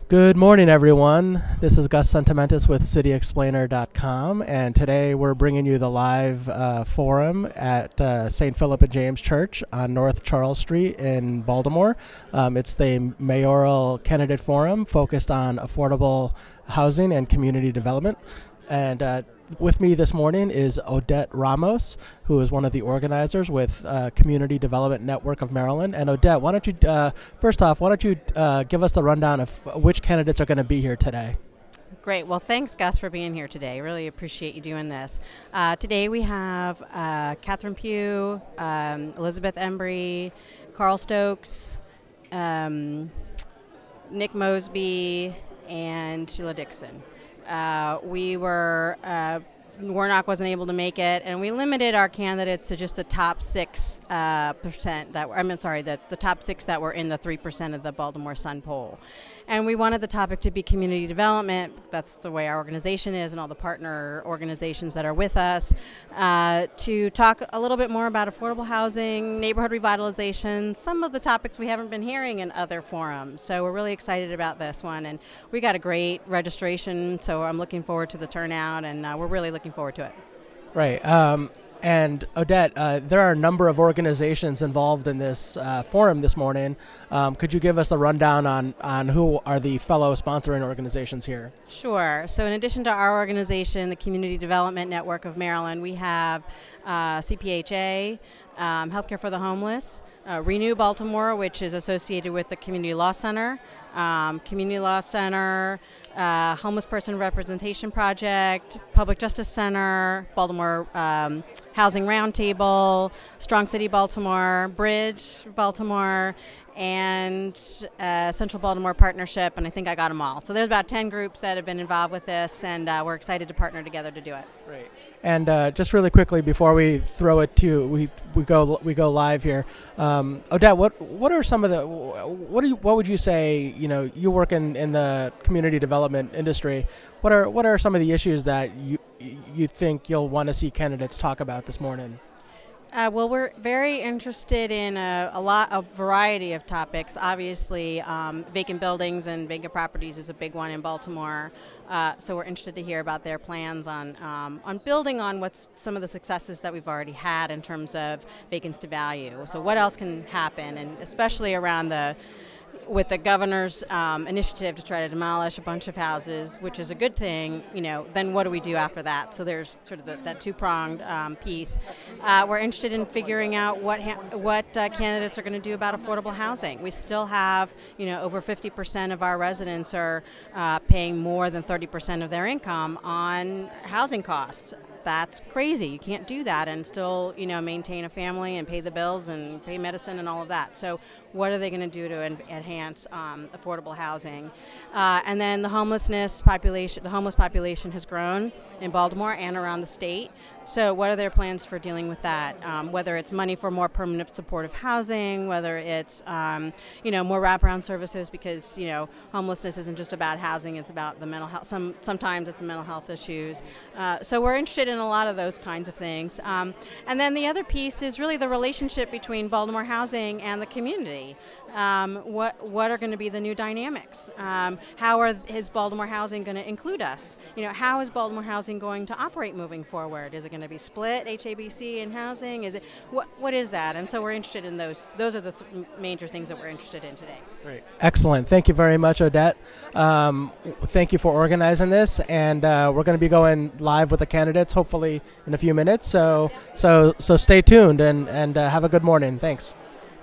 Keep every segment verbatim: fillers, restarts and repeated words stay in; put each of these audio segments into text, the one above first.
Good morning, everyone. This is Gus Sentimentus with City Explainer dot com, and today we're bringing you the live uh, forum at uh, Saint Philip and James Church on North Charles Street in Baltimore. Um, it's the Mayoral Candidate Forum focused on affordable housing and community development. And uh, with me this morning is Odette Ramos, who is one of the organizers with uh, Community Development Network of Maryland. And Odette, why don't you, uh, first off, why don't you uh, give us the rundown of which candidates are going to be here today? Great. Well, thanks, Gus, for being here today. Really appreciate you doing this. Uh, today we have uh, Catherine Pugh, um, Elizabeth Embry, Carl Stokes, um, Nick Mosby, and Sheila Dixon. Uh, we were, uh, Warnock wasn't able to make it, and we limited our candidates to just the top six uh, percent that were, I mean, sorry, the, the top six that were in the three percent of the Baltimore Sun poll. And we wanted the topic to be community development. That's the way our organization is, and all the partner organizations that are with us, uh, to talk a little bit more about affordable housing, neighborhood revitalization, some of the topics we haven't been hearing in other forums. So we're really excited about this one, and we got a great registration, so I'm looking forward to the turnout, and uh, we're really looking forward to it. Right. Um, and Odette, uh, there are a number of organizations involved in this uh, forum this morning. Um, could you give us a rundown on, on who are the fellow sponsoring organizations here? Sure. So in addition to our organization, the Community Development Network of Maryland, we have uh, C P H A, um, Healthcare for the Homeless, uh, Renew Baltimore, which is associated with the Community Law Center, um, Community Law Center, uh, Homeless Person Representation Project, Public Justice Center, Baltimore um, Housing Roundtable, Strong City Baltimore, Bridge Baltimore, and uh, Central Baltimore Partnership, and I think I got them all. So there's about ten groups that have been involved with this, and uh, we're excited to partner together to do it. Great. And uh, just really quickly before we throw it to we we go we go live here, um, Odette, what what are some of the what do you, what would you say? You know, you work in, in the community development industry. What are what are some of the issues that you you think you'll want to see candidates talk about this morning? Uh, well, we're very interested in a, a lot, a variety of topics. Obviously, um, vacant buildings and vacant properties is a big one in Baltimore. Uh, so we're interested to hear about their plans on um, on building on what's some of the successes that we've already had in terms of vacancy to value. So what else can happen, and especially around the with the governor's um, initiative to try to demolish a bunch of houses, which is a good thing, you know, then what do we do after that? So there's sort of the, that two-pronged um, piece. Uh, we're interested in figuring out what ha what uh, candidates are going to do about affordable housing. We still have, you know, over fifty percent of our residents are uh, paying more than thirty percent of their income on housing costs. That's crazy. You can't do that and still, you know, maintain a family and pay the bills and pay medicine and all of that. So what are they going to do to en enhance um, affordable housing? Uh, and then the homelessness population, the homeless population has grown in Baltimore and around the state. So what are their plans for dealing with that? Um, whether it's money for more permanent supportive housing, whether it's, um, you know, more wraparound services, because, you know, homelessness isn't just about housing, it's about the mental health. Some, sometimes it's the mental health issues. Uh, so we're interested in a lot of those kinds of things. Um, and then the other piece is really the relationship between Baltimore housing and the community. Um, what what are going to be the new dynamics? Um, how are is Baltimore housing going to include us? You know, how is Baltimore housing going to operate moving forward? Is it going to be split, H A B C and housing? Is it what what is that? And so we're interested in those. Those are the th major things that we're interested in today. Great, excellent. Thank you very much, Odette. Um, thank you for organizing this, and uh, we're going to be going live with the candidates hopefully in a few minutes. So so so stay tuned and and uh, have a good morning. Thanks.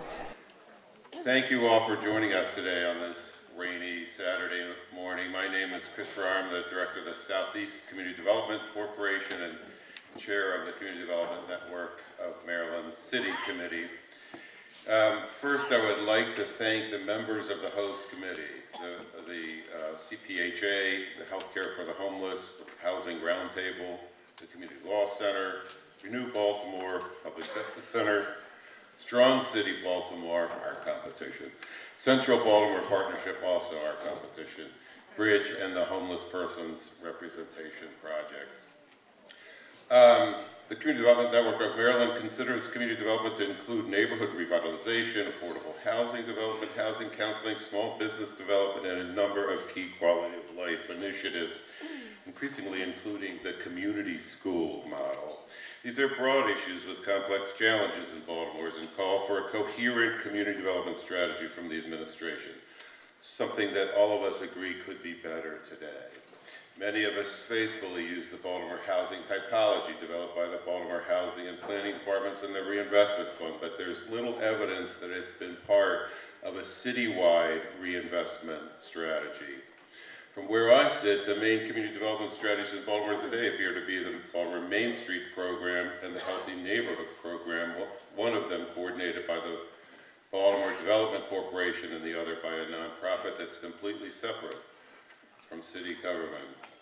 Thank you all for joining us today on this rainy Saturday morning. My name is Chris Farrar. I'm the director of the Southeast Community Development Corporation and chair of the Community Development Network of Maryland's City Committee. Um, first, I would like to thank the members of the host committee, the, the uh, C P H A, the Healthcare for the Homeless, the Housing Roundtable, the Community Law Center, Renew Baltimore, Public Justice Center, Strong City Baltimore, our competition. Central Baltimore Partnership, also our competition. Bridge and the Homeless Persons Representation Project. Um, the Community Development Network of Maryland considers community development to include neighborhood revitalization, affordable housing development, housing counseling, small business development, and a number of key quality of life initiatives, increasingly including the community school model. These are broad issues with complex challenges in Baltimore and call for a coherent community development strategy from the administration, something that all of us agree could be better today. Many of us faithfully use the Baltimore housing typology developed by the Baltimore Housing and Planning Departments and the Reinvestment Fund, but there's little evidence that it's been part of a citywide reinvestment strategy. From where I sit, the main community development strategies in Baltimore today appear to be the Baltimore Main Street program and the Healthy Neighborhood program, one of them coordinated by the Baltimore Development Corporation and the other by a nonprofit that's completely separate from city government.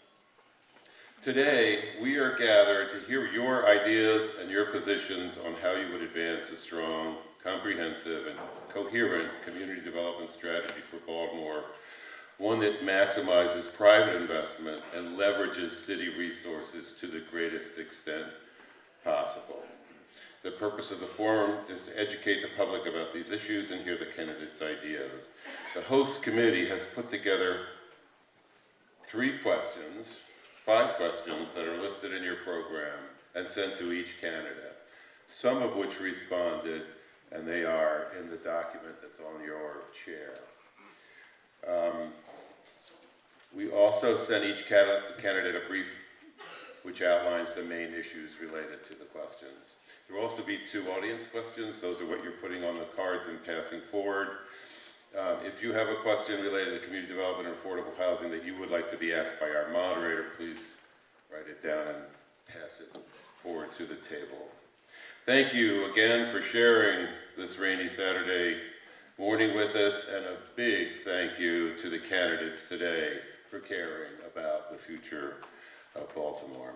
Today, we are gathered to hear your ideas and your positions on how you would advance a strong, comprehensive, and coherent community development strategy for Baltimore, one that maximizes private investment and leverages city resources to the greatest extent possible. The purpose of the forum is to educate the public about these issues and hear the candidates' ideas. The host committee has put together three questions, five questions that are listed in your program and sent to each candidate, some of which responded, and they are in the document that's on your chair. Um, we also sent each candidate a brief which outlines the main issues related to the questions. There will also be two audience questions. Those are what you're putting on the cards and passing forward. Um, if you have a question related to community development or affordable housing that you would like to be asked by our moderator, please write it down and pass it forward to the table. Thank you again for sharing this rainy Saturday morning with us, and a big thank you to the candidates today for caring about the future of Baltimore.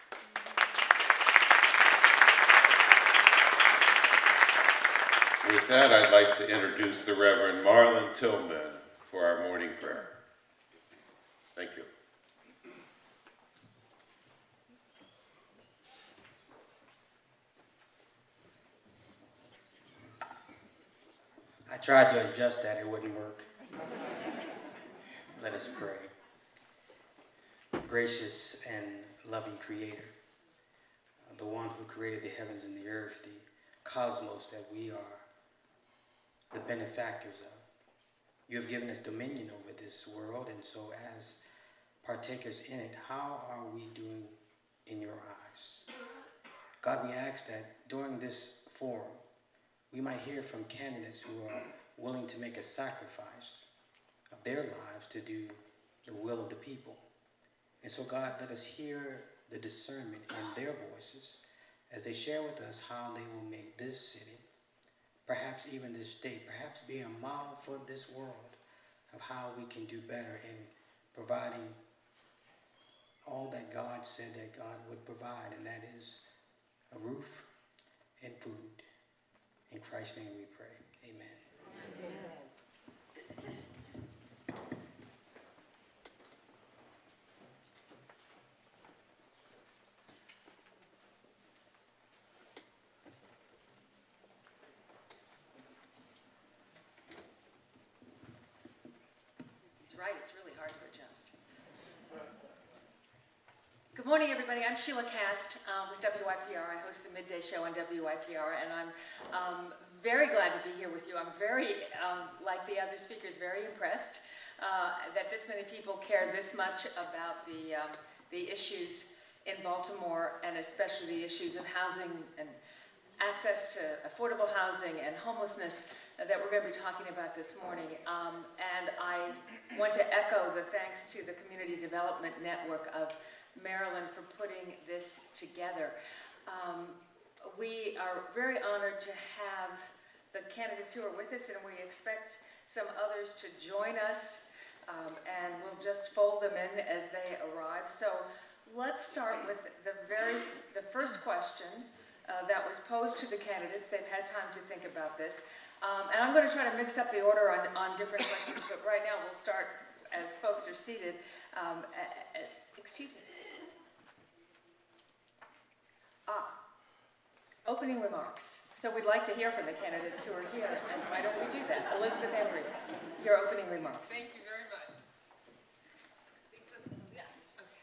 With that, I'd like to introduce the Reverend Marlon Tillman for our morning prayer. Thank you. I tried to adjust that, it wouldn't work. Let us pray. Gracious and loving Creator, the one who created the heavens and the earth, the cosmos that we are the benefactors of. You have given us dominion over this world, and so as partakers in it, how are we doing in your eyes? God, we ask that during this forum, we might hear from candidates who are willing to make a sacrifice of their lives to do the will of the people. And so, God, let us hear the discernment in their voices as they share with us how they will make this city, perhaps even this state, perhaps be a model for this world of how we can do better in providing all that God said that God would provide, and that is a roof and food. In Christ's name we pray. Amen. Amen. Right, it's really hard to adjust. Good morning, everybody. I'm Sheila Cast uh, with W I P R. I host the midday show on W I P R, and I'm um, very glad to be here with you. I'm very, um, like the other speakers, very impressed uh, that this many people care this much about the, um, the issues in Baltimore, and especially the issues of housing and access to affordable housing and homelessness that we're going to be talking about this morning. Um, and I want to echo the thanks to the Community Development Network of Maryland for putting this together. Um, we are very honored to have the candidates who are with us, and we expect some others to join us, um, and we'll just fold them in as they arrive. So let's start with the very, the first question uh, that was posed to the candidates. They've had time to think about this. Um, and I'm going to try to mix up the order on, on different questions, but right now we'll start as folks are seated. Um, uh, uh, excuse me. opening remarks. So we'd like to hear from the candidates who are here, and why don't we do that? Elizabeth Embry, your opening remarks. Thank you very much. Yes. Okay.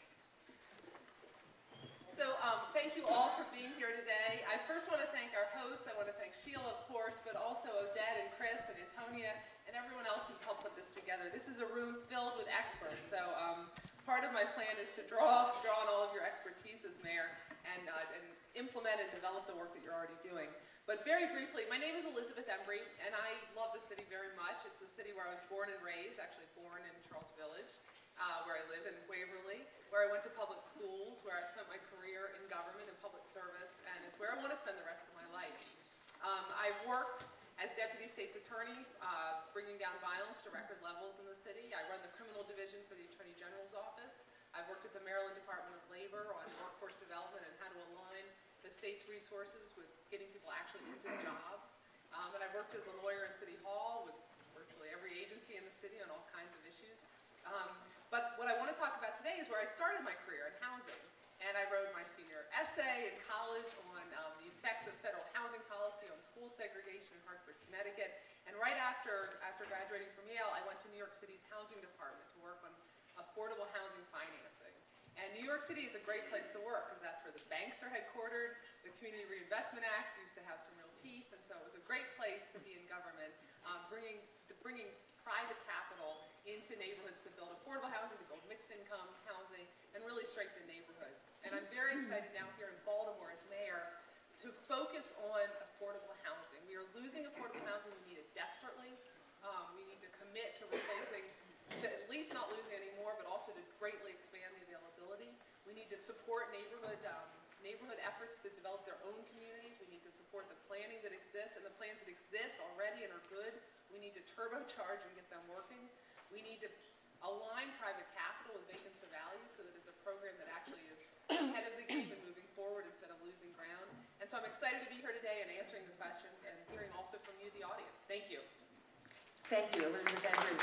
So um, thank you all for being here today. I first want to thank our hosts. I want to thank Sheila, of course, but also Odette and Chris and Antonia and everyone else who helped put this together. This is a room filled with experts. So um, part of my plan is to draw, draw on all of your expertise as mayor and, uh, and implement and develop the work that you're already doing. But very briefly, my name is Elizabeth Embry, and I love the city very much. It's the city where I was born and raised, actually born in Charles Village, uh, where I live in Waverly, where I went to public schools, where I spent my career in government and public service, and it's where I want to spend the rest of my life. Um, I worked as Deputy State's Attorney, uh, bringing down violence to record levels in the city. I run the criminal division for the Attorney General's office. I've worked at the Maryland Department of Labor on workforce development and how to align the state's resources with getting people actually into jobs. Um, and I've worked as a lawyer in City Hall with virtually every agency in the city on all kinds of issues. Um, but what I want to talk about today is where I started my career in housing. And I wrote my senior essay in college on um, the effects of federal housing policy on school segregation in Hartford, Connecticut. And right after, after graduating from Yale, I went to New York City's housing department to work on affordable housing financing. And New York City is a great place to work because that's where the banks are headquartered. The Community Reinvestment Act used to have some real teeth, and so it was a great place to be in government, um, bringing, to bringing private capital into neighborhoods to build affordable housing, to build mixed income housing, and really strengthen neighborhoods. And I'm very excited now here in Baltimore as mayor to focus on affordable housing. We are losing affordable housing. We need it desperately. Um, we need to commit to replacing, to at least not losing any more, but also to greatly expand the availability. We need to support neighborhood, um, neighborhood efforts to develop their own communities. We need to support the planning that exists, and the plans that exist already and are good. We need to turbocharge and get them working. We need to align private capital with vacants to value so that it's a program that actually is ahead of the game and moving forward instead of losing ground. And so I'm excited to be here today and answering the questions and hearing also from you, the audience. Thank you. Thank you, Elizabeth Embry.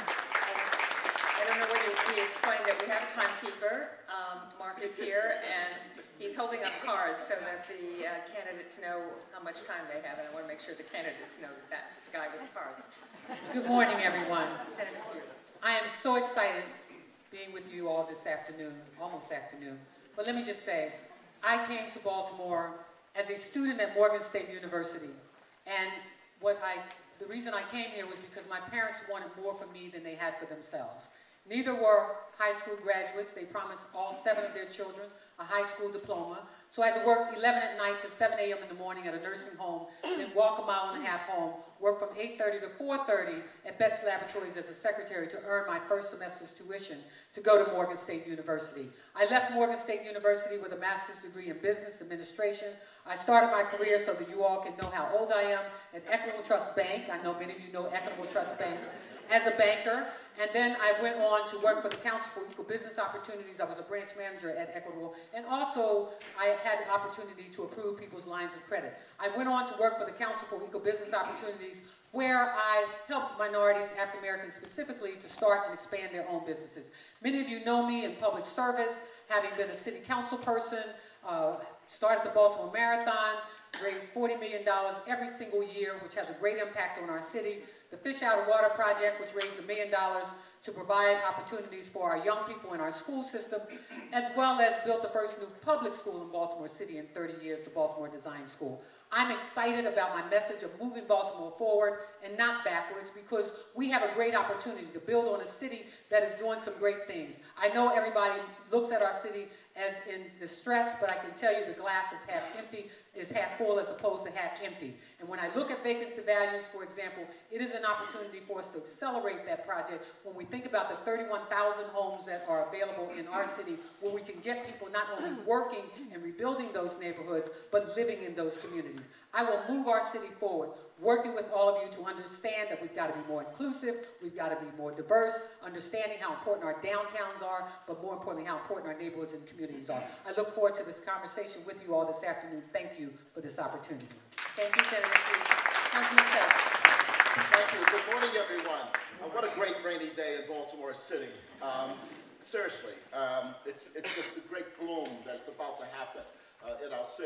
I don't know whether we explained that we have a timekeeper. Um, Mark is here, and he's holding up cards so that the uh, candidates know how much time they have, and I want to make sure the candidates know that that's the guy with the cards. Good morning, everyone. Senator Pugh. I am so excited being with you all this afternoon, almost afternoon. But let me just say, I came to Baltimore as a student at Morgan State University, and what I, the reason I came here was because my parents wanted more for me than they had for themselves. Neither were high school graduates. They promised all seven of their children a high school diploma. So I had to work eleven at night to seven A M in the morning at a nursing home, then walk a mile and a half home, work from eight thirty to four thirty at Betts Laboratories as a secretary to earn my first semester's tuition to go to Morgan State University. I left Morgan State University with a master's degree in business administration. I started my career, so that you all can know how old I am, at Equitable Trust Bank. I know many of you know Equitable Trust Bank. As a banker, and then I went on to work for the Council for Equal Business Opportunities. I was a branch manager at Equitable, and also I had the opportunity to approve people's lines of credit. I went on to work for the Council for Equal Business Opportunities, where I helped minorities, African Americans specifically, to start and expand their own businesses. Many of you know me in public service, having been a city council person, uh, started the Baltimore Marathon, raised forty million dollars every single year, which has a great impact on our city. The Fish Out of Water Project, which raised a million dollars to provide opportunities for our young people in our school system, as well as built the first new public school in Baltimore City in thirty years, the Baltimore Design School. I'm excited about my message of moving Baltimore forward and not backwards, because we have a great opportunity to build on a city that is doing some great things. I know everybody looks at our city as in distress, but I can tell you the glass is half empty, is half full as opposed to half empty. And when I look at vacancy values, for example, it is an opportunity for us to accelerate that project when we think about the thirty-one thousand homes that are available in our city, where we can get people not only working and rebuilding those neighborhoods, but living in those communities. I will move our city forward, working with all of you to understand that we've got to be more inclusive, we've got to be more diverse, understanding how important our downtowns are, but more importantly, how important our neighborhoods and communities are. I look forward to this conversation with you all this afternoon. Thank you for this opportunity. Thank you, Senator Pugh. Councilman Stokes. Thank you. Good morning, everyone. Uh, what a great rainy day in Baltimore City. Um, seriously, um, it's, it's just a great bloom that's about to happen uh, in our city.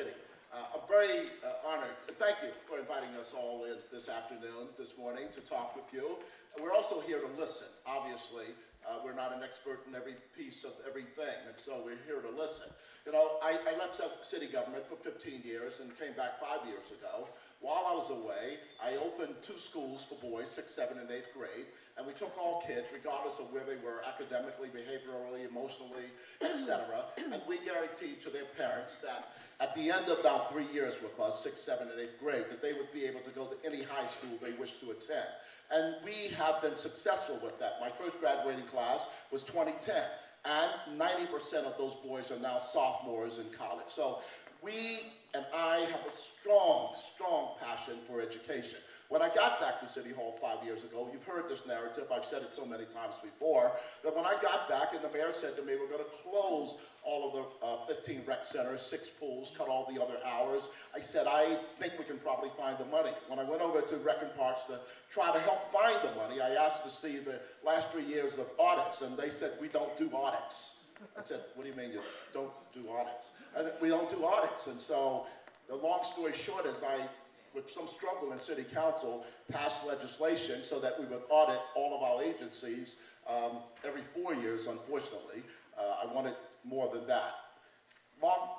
Uh, I'm very uh, honored. Thank you for inviting us all in this afternoon, this morning, to talk with you. And we're also here to listen. Obviously, uh, we're not an expert in every piece of everything, and so we're here to listen. You know, I, I left city government for fifteen years and came back five years ago. While I was away, I opened two schools for boys, sixth, seventh, and eighth grade, and we took all kids, regardless of where they were academically, behaviorally, emotionally, et cetera, and we guaranteed to their parents that at the end of about three years with us, sixth, seventh, and eighth grade, that they would be able to go to any high school they wish to attend. And we have been successful with that. My first graduating class was twenty ten, and ninety percent of those boys are now sophomores in college. So we and I have a strong, strong passion for education. When I got back to City Hall five years ago, you've heard this narrative, I've said it so many times before, that when I got back and the mayor said to me, we're going to close all of the uh, fifteen rec centers, six pools, cut all the other hours, I said, I think we can probably find the money. When I went over to Rec and Parks to try to help find the money, I asked to see the last three years of audits, and they said, we don't do audits. I said, what do you mean you don't do audits? And we don't do audits. And so the long story short is I, with some struggle in city council, passed legislation so that we would audit all of our agencies um, every four years, unfortunately. Uh, I wanted more than that. Long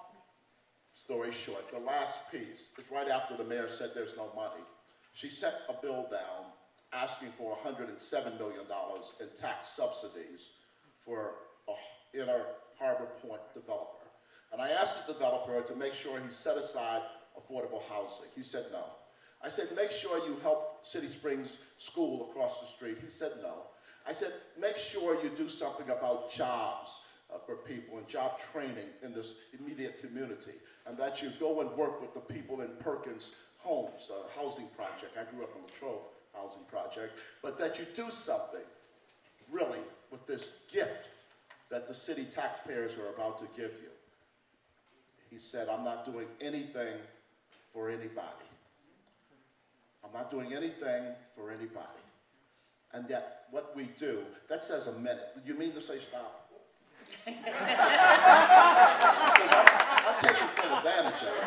story short, the last piece is right after the mayor said there's no money. She sent a bill down asking for one hundred seven million dollars in tax subsidies for a inner Harbor Point developer. And I asked the developer to make sure he set aside affordable housing. He said no. I said, make sure you help City Springs School across the street. He said no. I said, make sure you do something about jobs uh, for people and job training in this immediate community, and that you go and work with the people in Perkins Homes, a housing project. I grew up in Latrobe housing project, but that you do something really with this gift that the city taxpayers are about to give you. He said, I'm not doing anything for anybody. I'm not doing anything for anybody. And yet, what we do, that says a minute. Did you mean to say stop? Because I'm, I'm taking full advantage of it.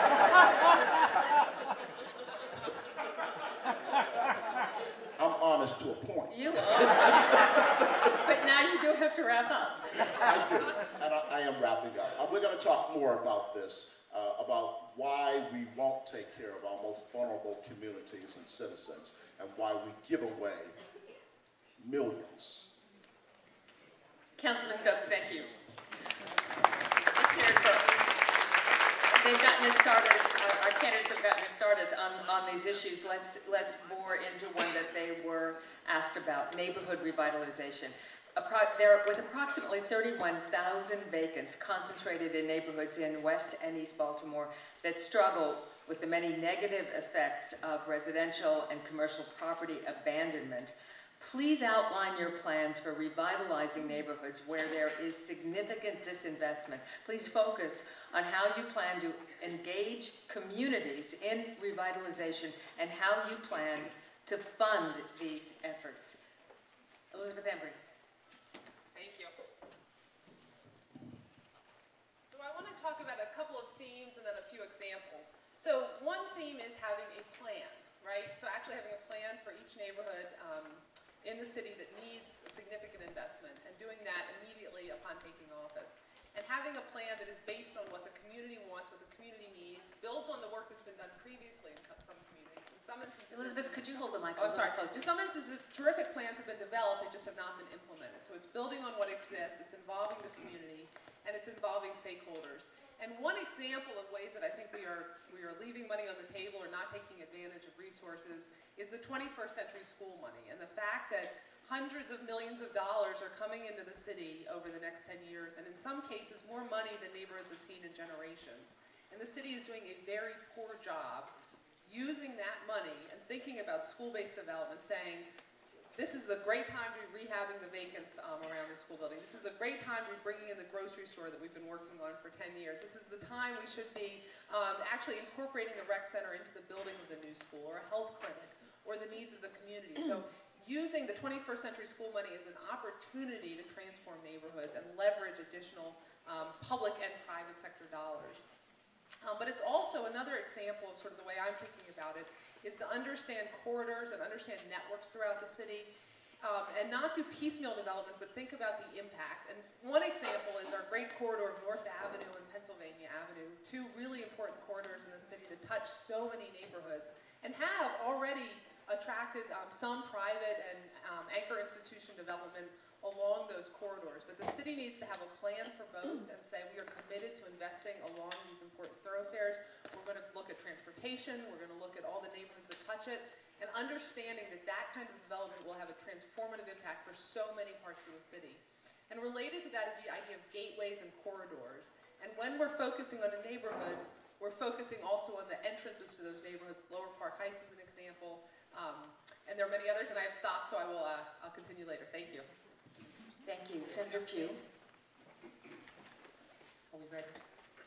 I'm honest to a point. You are. But now you do have to wrap up. I do, and I, I am wrapping up. Uh, we're going to talk more about this, uh, about why we won't take care of our most vulnerable communities and citizens, and why we give away millions. Councilman Stokes, thank you. Let's hear it for, they've gotten us started, our, our candidates have gotten us started on, on these issues. Let's, let's bore into one that they were asked about, neighborhood revitalization. Appro there, with approximately thirty-one thousand vacants concentrated in neighborhoods in West and East Baltimore that struggle with the many negative effects of residential and commercial property abandonment, please outline your plans for revitalizing neighborhoods where there is significant disinvestment. Please focus on how you plan to engage communities in revitalization and how you plan to fund these efforts. Elizabeth Embry. Thank you. So I want to talk about a couple of themes and then a few examples. So one theme is having a plan, right? So actually having a plan for each neighborhood um, in the city that needs significant investment, and doing that immediately upon taking office. And having a plan that is based on what the community wants, what the community needs, builds on the work that's been done previously in some communities. In some instances, Elizabeth, could you hold the mic oh, a little sorry. closer? In some instances, terrific plans have been developed, they just have not been implemented. So it's building on what exists, it's involving the community, and it's involving stakeholders. And one example of ways that I think we are, we are leaving money on the table or not taking advantage of resources is the twenty-first century school money, and the fact that hundreds of millions of dollars are coming into the city over the next ten years, and in some cases more money than neighborhoods have seen in generations. And the city is doing a very poor job using that money and thinking about school-based development, saying, this is the great time to be rehabbing the vacants um, around the school building. This is a great time to be bringing in the grocery store that we've been working on for ten years. This is the time we should be um, actually incorporating the rec center into the building of the new school, or a health clinic, or the needs of the community. So using the twenty-first century school money as an opportunity to transform neighborhoods and leverage additional um, public and private sector dollars. Um, but it's also another example of sort of the way I'm thinking about it, is to understand corridors and understand networks throughout the city, um, and not do piecemeal development, but think about the impact. And one example is our great corridor of North Avenue and Pennsylvania Avenue, two really important corridors in the city that touch so many neighborhoods and have already attracted um, some private and um, anchor institution development along those corridors. But the city needs to have a plan for both and say we are committed to investing along these important thoroughfares. We're going to look at transportation, we're going to look at all the neighborhoods that touch it, and understanding that that kind of development will have a transformative impact for so many parts of the city. And related to that is the idea of gateways and corridors. And when we're focusing on a neighborhood, we're focusing also on the entrances to those neighborhoods. Lower Park Heights is an example. Um, and there are many others, and I have stopped, so I will, uh, I'll continue later. Thank you. Thank you. Senator Pugh. Are we ready?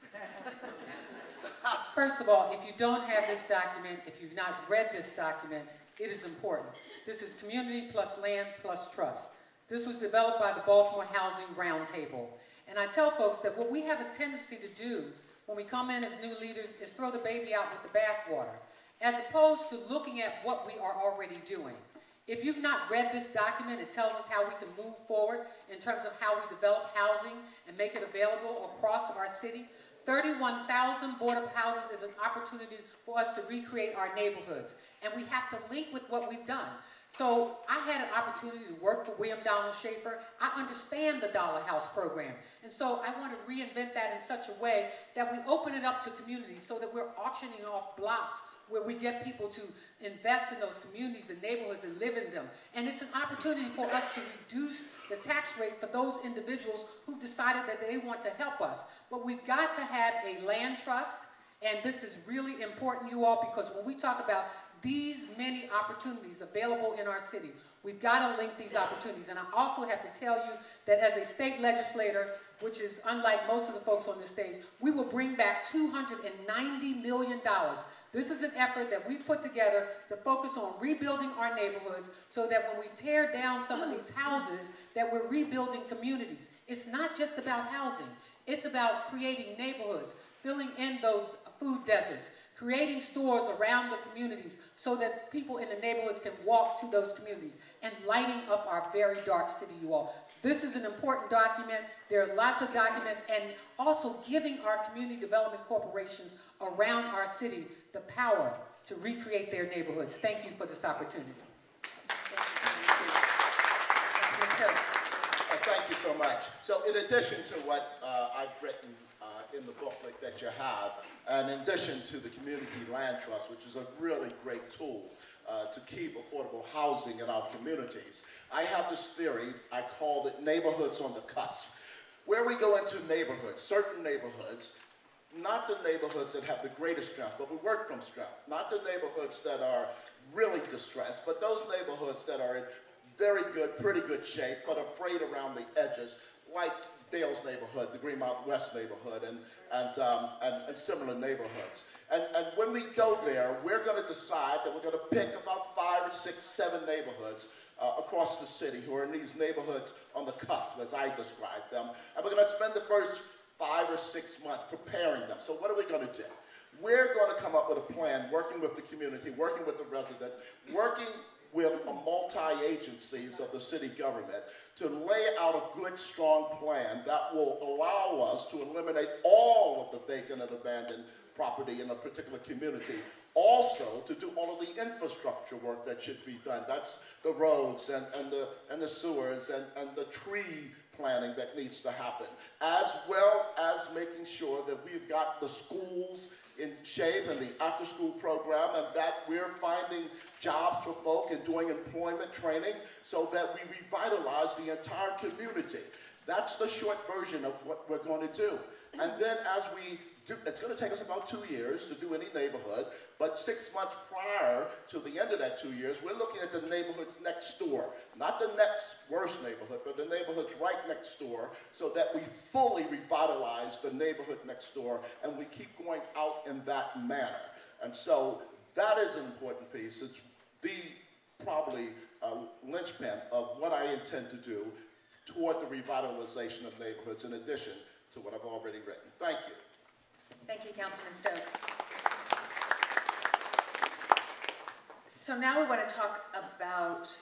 First of all, if you don't have this document, if you've not read this document, it is important. This is Community plus Land plus Trust. This was developed by the Baltimore Housing Roundtable. And I tell folks that what we have a tendency to do when we come in as new leaders is throw the baby out with the bathwater, as opposed to looking at what we are already doing. If you've not read this document, it tells us how we can move forward in terms of how we develop housing and make it available across our city. thirty-one thousand border houses is an opportunity for us to recreate our neighborhoods. And we have to link with what we've done. So I had an opportunity to work for William Donald Schaefer. I understand the Dollar House program. And so I want to reinvent that in such a way that we open it up to communities so that we're auctioning off blocks where we get people to invest in those communities and neighborhoods and live in them. And it's an opportunity for us to reduce the tax rate for those individuals who decided that they want to help us. But we've got to have a land trust, and this is really important, you all, because when we talk about these many opportunities available in our city, we've got to link these opportunities. And I also have to tell you that as a state legislator, which is unlike most of the folks on this stage, we will bring back two hundred ninety million dollars. This is an effort that we put together to focus on rebuilding our neighborhoods so that when we tear down some of these houses, that we're rebuilding communities. It's not just about housing. It's about creating neighborhoods, filling in those food deserts, creating stores around the communities so that people in the neighborhoods can walk to those communities, and lighting up our very dark city, you all. This is an important document. There are lots of documents, and also giving our community development corporations around our city the power to recreate their neighborhoods. Thank you for this opportunity. Uh, thank you so much. So in addition to what uh, I've written uh, in the booklet that you have, and in addition to the Community Land Trust, which is a really great tool uh, to keep affordable housing in our communities, I have this theory, I call it neighborhoods on the cusp. Where we go into neighborhoods, certain neighborhoods, not the neighborhoods that have the greatest strength, but we work from strength. Not the neighborhoods that are really distressed, but those neighborhoods that are in very good, pretty good shape, but afraid around the edges, like Dale's neighborhood, the Greenmount West neighborhood, and, and, um, and, and similar neighborhoods. And, and when we go there, we're going to decide that we're going to pick about five or six, seven neighborhoods uh, across the city who are in these neighborhoods on the cusp, as I describe them. And we're going to spend the first five or six months preparing them. So what are we going to do? We're going to come up with a plan, working with the community, working with the residents, working with a multi-agencies of the city government to lay out a good, strong plan that will allow us to eliminate all of the vacant and abandoned property in a particular community. Also, to do all of the infrastructure work that should be done. That's the roads and, and, the, and the sewers and, and the tree planning that needs to happen, as well as making sure that we've got the schools in shape and the after-school program, and that we're finding jobs for folk and doing employment training so that we revitalize the entire community. That's the short version of what we're going to do. And then as we do, it's going to take us about two years to do any neighborhood, but six months prior to the end of that two years, we're looking at the neighborhoods next door. Not the next worst neighborhood, but the neighborhoods right next door, so that we fully revitalize the neighborhood next door, and we keep going out in that manner. And so that is an important piece. It's the probably uh, linchpin of what I intend to do toward the revitalization of neighborhoods, in addition to what I've already written. Thank you. Thank you, Councilman Stokes. So now we want to talk about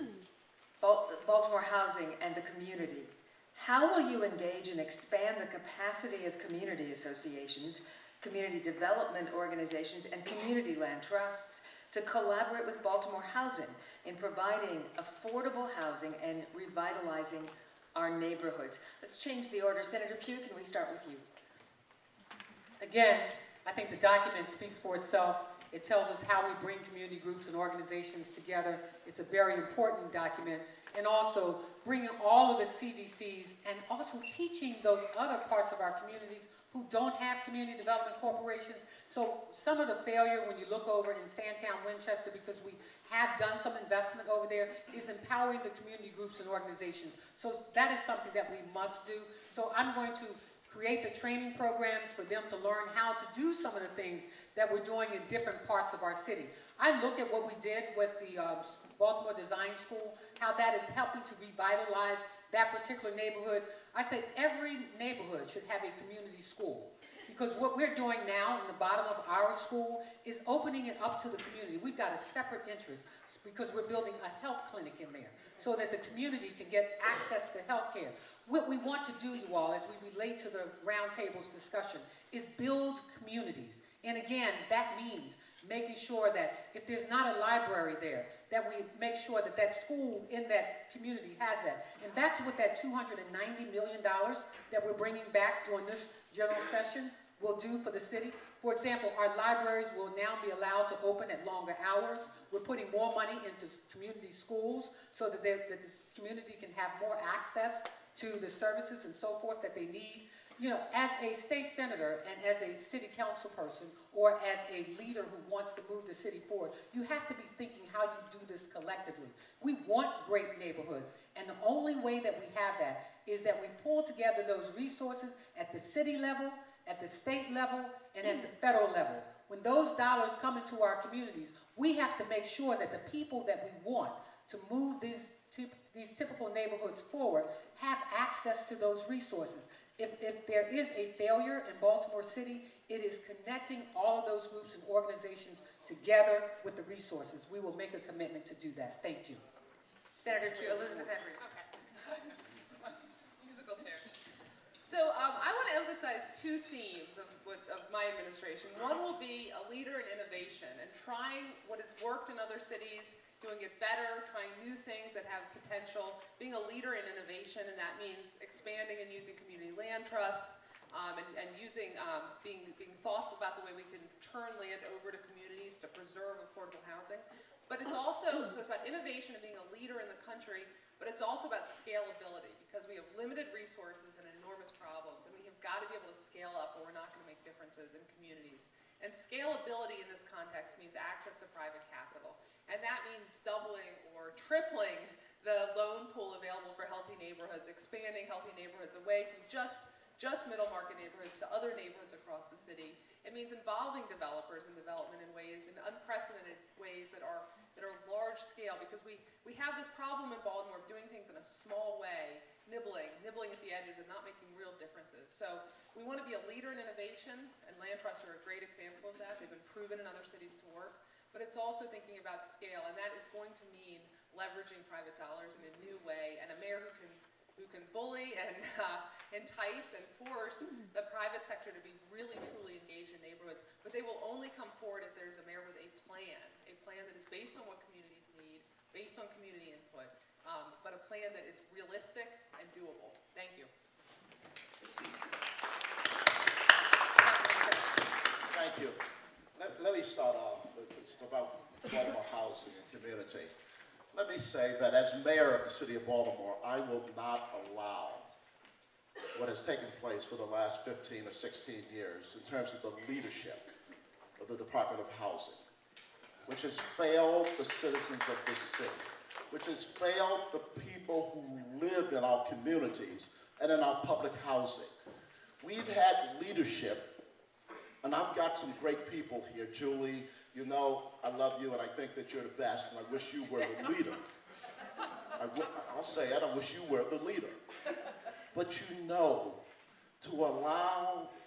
Baltimore housing and the community. How will you engage and expand the capacity of community associations, community development organizations, and community land trusts to collaborate with Baltimore Housing in providing affordable housing and revitalizing our neighborhoods? Let's change the order. Senator Pugh, can we start with you? Again, I think the document speaks for itself. It tells us how we bring community groups and organizations together. It's a very important document. And also bringing all of the C D Cs and also teaching those other parts of our communities who don't have community development corporations. So some of the failure when you look over in Sandtown, Winchester, because we have done some investment over there, is empowering the community groups and organizations. So that is something that we must do. So I'm going to create the training programs for them to learn how to do some of the things that we're doing in different parts of our city. I look at what we did with the uh, Baltimore Design School, how that is helping to revitalize that particular neighborhood. I said every neighborhood should have a community school, because what we're doing now in the bottom of our school is opening it up to the community. We've got a separate interest because we're building a health clinic in there so that the community can get access to health care. What we want to do, you all, as we relate to the roundtable's discussion, is build communities. And again, that means making sure that if there's not a library there, that we make sure that that school in that community has that. And that's what that two hundred ninety million dollars that we're bringing back during this general session will do for the city. For example, our libraries will now be allowed to open at longer hours. We're putting more money into community schools so that, that this community can have more access to the services and so forth that they need. You know, as a state senator and as a city council person or as a leader who wants to move the city forward, you have to be thinking how you do this collectively. We want great neighborhoods, and the only way that we have that is that we pull together those resources at the city level, at the state level, and at the federal level. When those dollars come into our communities, we have to make sure that the people that we want to move these, these typical neighborhoods forward have access to those resources. If, if there is a failure in Baltimore City, it is connecting all of those groups and organizations together with the resources. We will make a commitment to do that. Thank you. Senator Pugh, Elizabeth Embry. Okay. Musical chair. So um, I want to emphasize two themes of, of my administration. One will be a leader in innovation and trying what has worked in other cities, doing it better, trying new things that have potential, being a leader in innovation, and that means expanding and using community land trusts, um, and, and using, um, being, being thoughtful about the way we can turn land over to communities to preserve affordable housing. But it's also, so it's about innovation and being a leader in the country, but it's also about scalability, because we have limited resources and enormous problems, and we have got to be able to scale up or we're not going to make differences in communities. And scalability in this context means access to private capital. And that means doubling or tripling the loan pool available for healthy neighborhoods, expanding healthy neighborhoods away from just, just middle market neighborhoods to other neighborhoods across the city. It means involving developers in development in ways, in unprecedented ways that are, that are large scale, because we, we have this problem in Baltimore of doing things in a small way, nibbling, nibbling at the edges and not making real differences. So we want to be a leader in innovation, and land trusts are a great example of that. They've been proven in other cities to work. But it's also thinking about scale, and that is going to mean leveraging private dollars in a new way, and a mayor who can, who can bully and uh, entice and force the private sector to be really, truly engaged in neighborhoods. But they will only come forward if there's a mayor with a plan, a plan that is based on what communities need, based on community input, um, but a plan that is realistic and doable. Thank you. Thank you. Let, let me start off with about Baltimore housing and community. Let me say that as mayor of the city of Baltimore, I will not allow what has taken place for the last fifteen or sixteen years in terms of the leadership of the Department of Housing, which has failed the citizens of this city, which has failed the people who live in our communities and in our public housing. We've had leadership, and I've got some great people here. Julie, you know I love you and I think that you're the best, and I wish you were the leader. I w I'll say it, I wish you were the leader. But you know, to allow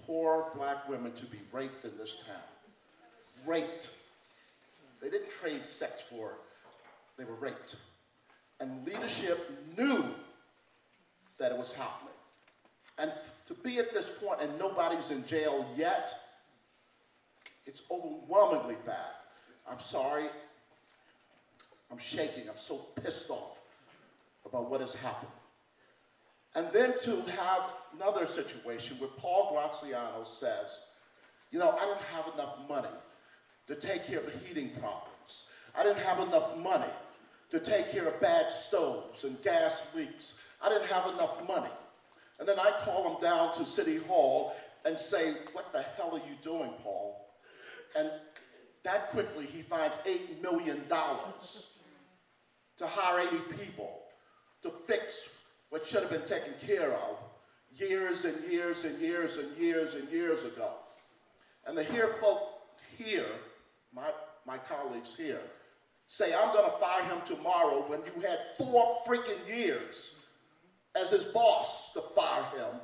poor black women to be raped in this town. Raped. They didn't trade sex for, they were raped. And leadership knew that it was happening. And to be at this point and nobody's in jail yet, it's overwhelmingly bad. I'm sorry, I'm shaking, I'm so pissed off about what has happened. And then to have another situation where Paul Graziano says, you know, I don't have enough money to take care of the heating problems. I didn't have enough money to take care of bad stoves and gas leaks. I didn't have enough money. And then I call him down to City Hall and say, what the hell are you doing, Paul? And that quickly he finds eight million dollars to hire eighty people to fix what should have been taken care of years and years and years and years and years ago. And to hear folk here, my, my colleagues here, say, I'm gonna fire him tomorrow when you had four freaking years as his boss to fire him.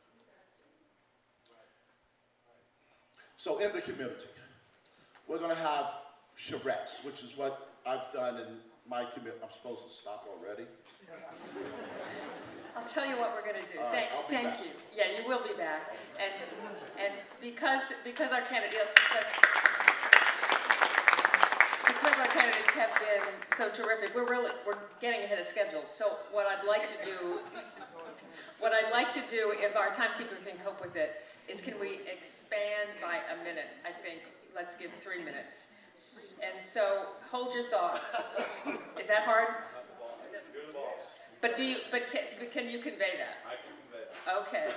So in the community, we're gonna have charrettes, which is what I've done in my community. I'm supposed to stop already? I'll tell you what we're going to do. All Thank, right, thank back. you. Yeah, you will be back. And and because because our candidates because our candidates have been so terrific, we're really we're getting ahead of schedule. So what I'd like to do, what I'd like to do, if our timekeeper can cope with it, is can we expand by a minute? I think let's give three minutes. And so hold your thoughts. Is that hard? But do you? But can, but can you convey that? I can convey that. Okay.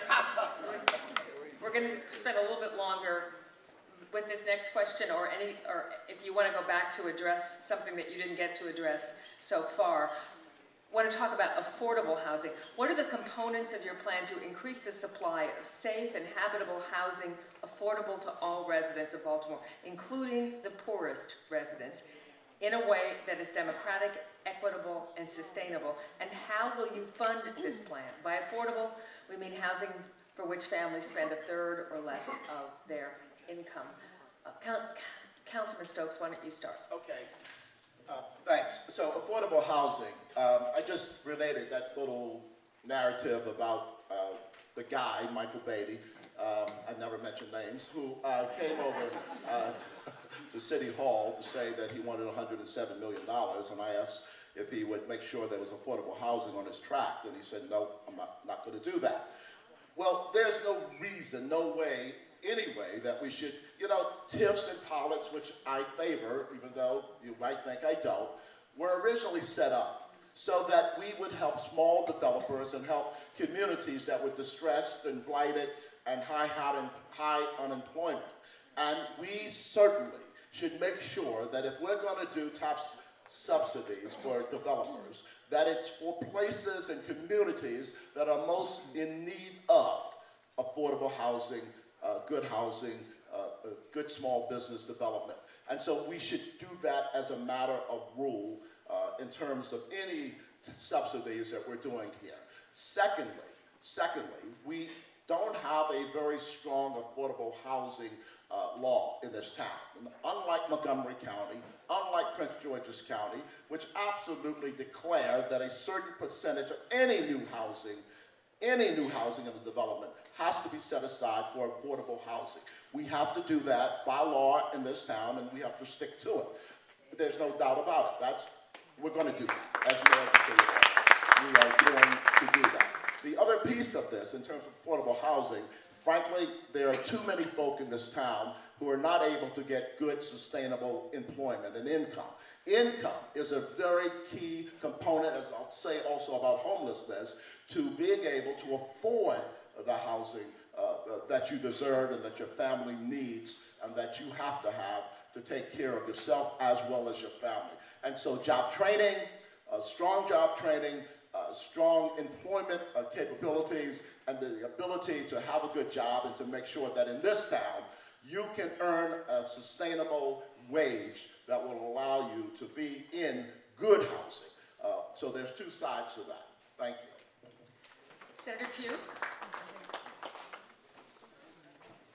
We're going to spend a little bit longer with this next question, or any, or if you want to go back to address something that you didn't get to address so far. I want to talk about affordable housing. What are the components of your plan to increase the supply of safe and habitable housing affordable to all residents of Baltimore, including the poorest residents, in a way that is democratic, equitable, and sustainable? And how will you fund this plan? By affordable, we mean housing for which families spend a third or less of their income. Uh, Count, Councilman Stokes, why don't you start? Okay, uh, thanks. So affordable housing, um, I just related that little narrative about uh, the guy, Michael Beatty, um, I never mentioned names, who uh, came over uh, to City Hall to say that he wanted one hundred seven million dollars, and I asked if he would make sure there was affordable housing on his tract, and he said, no, I'm not, not going to do that. Well, there's no reason, no way, anyway, that we should, you know, T I Fs and pilots, which I favor, even though you might think I don't, were originally set up so that we would help small developers and help communities that were distressed and blighted and high, high unemployment. And we certainly should make sure that if we're going to do tax subsidies for developers, that it's for places and communities that are most in need of affordable housing, uh, good housing, uh, uh, good small business development. And so we should do that as a matter of rule uh, in terms of any subsidies that we're doing here. Secondly, secondly, we don't have a very strong affordable housing uh, law in this town. Unlike Montgomery County, unlike Prince George's County, which absolutely declare that a certain percentage of any new housing, any new housing in the development has to be set aside for affordable housing. We have to do that by law in this town, and we have to stick to it. There's no doubt about it. That's, we're going to do that as mayor of the city. We are going to do that. The other piece of this, in terms of affordable housing, frankly, there are too many folk in this town who are not able to get good, sustainable employment and income. Income is a very key component, as I'll say also about homelessness, to being able to afford the housing uh, that you deserve and that your family needs and that you have to have to take care of yourself as well as your family. And so job training, uh, strong job training, Uh, strong employment uh, capabilities, and the ability to have a good job and to make sure that in this town you can earn a sustainable wage that will allow you to be in good housing. Uh, so there's two sides to that. Thank you. Senator Pugh.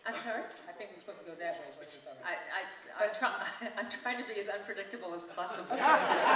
I'm sorry? I think we're supposed to go that way, but it's all right. I, I, I'm, try, I'm trying to be as unpredictable as possible. the,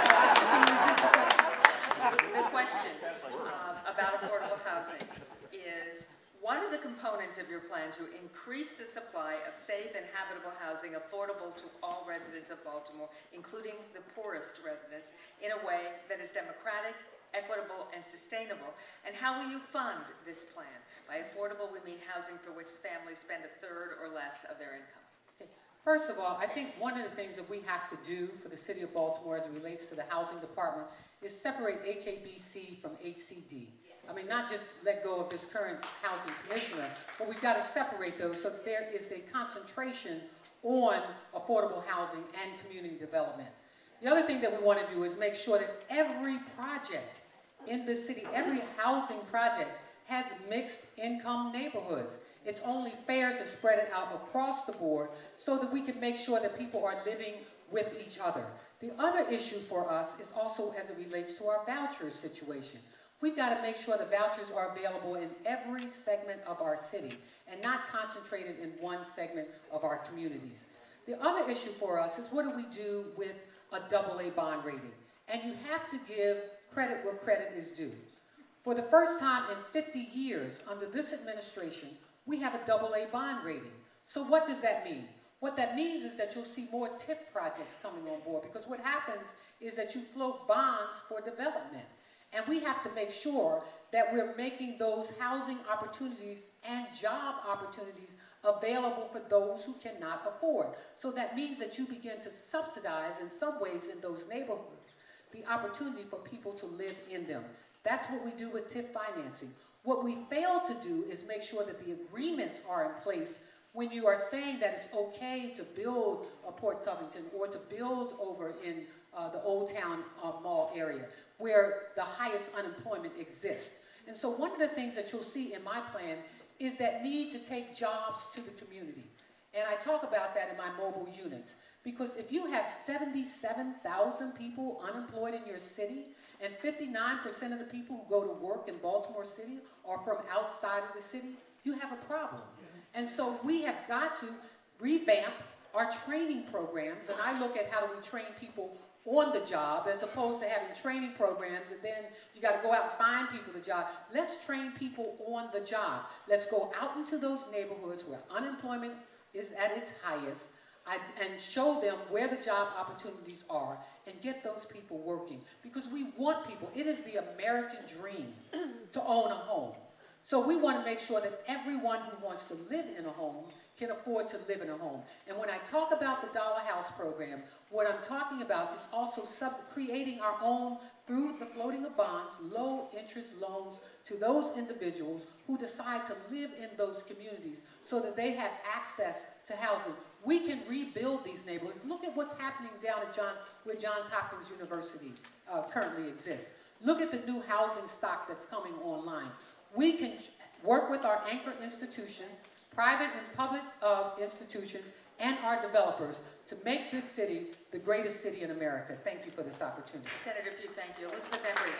the question um, about affordable housing is, what are the components of your plan to increase the supply of safe and habitable housing affordable to all residents of Baltimore, including the poorest residents, in a way that is democratic, equitable, and sustainable? And how will you fund this plan? By affordable, we mean housing for which families spend a third or less of their income. First of all, I think one of the things that we have to do for the city of Baltimore as it relates to the housing department is separate H A B C from H C D. I mean, not just let go of this current housing commissioner, but we've got to separate those so that there is a concentration on affordable housing and community development. The other thing that we want to do is make sure that every project in the city, every housing project, has mixed income neighborhoods. It's only fair to spread it out across the board so that we can make sure that people are living with each other. The other issue for us is also as it relates to our voucher situation. We've got to make sure the vouchers are available in every segment of our city and not concentrated in one segment of our communities. The other issue for us is, what do we do with a double A bond rating? And you have to give credit where credit is due. For the first time in fifty years under this administration, we have a double A bond rating. So what does that mean? What that means is that you'll see more T I F projects coming on board, because what happens is that you float bonds for development. And we have to make sure that we're making those housing opportunities and job opportunities available for those who cannot afford. So that means that you begin to subsidize in some ways in those neighborhoods the opportunity for people to live in them. That's what we do with T I F financing. What we fail to do is make sure that the agreements are in place when you are saying that it's okay to build a Port Covington or to build over in uh, the Old Town uh, Mall area where the highest unemployment exists. And so one of the things that you'll see in my plan is that need to take jobs to the community. And I talk about that in my mobile units. Because if you have seventy-seven thousand people unemployed in your city, and fifty-nine percent of the people who go to work in Baltimore City are from outside of the city, you have a problem. And so we have got to revamp our training programs, and I look at how do we train people on the job as opposed to having training programs and then you got to go out and find people the job. Let's train people on the job. Let's go out into those neighborhoods where unemployment is at its highest and show them where the job opportunities are and get those people working. Because we want people, it is the American dream to own a home. So we want to make sure that everyone who wants to live in a home can afford to live in a home. And when I talk about the Dollar House program, what I'm talking about is also sub creating our own, through the floating of bonds, low interest loans to those individuals who decide to live in those communities so that they have access to housing. We can rebuild these neighborhoods. Look at what's happening down at Johns, where Johns Hopkins University uh, currently exists. Look at the new housing stock that's coming online. We can work with our anchor institution, private and public uh, institutions, and our developers to make this city the greatest city in America. Thank you for this opportunity. Senator Pugh, thank you. Elizabeth Embry.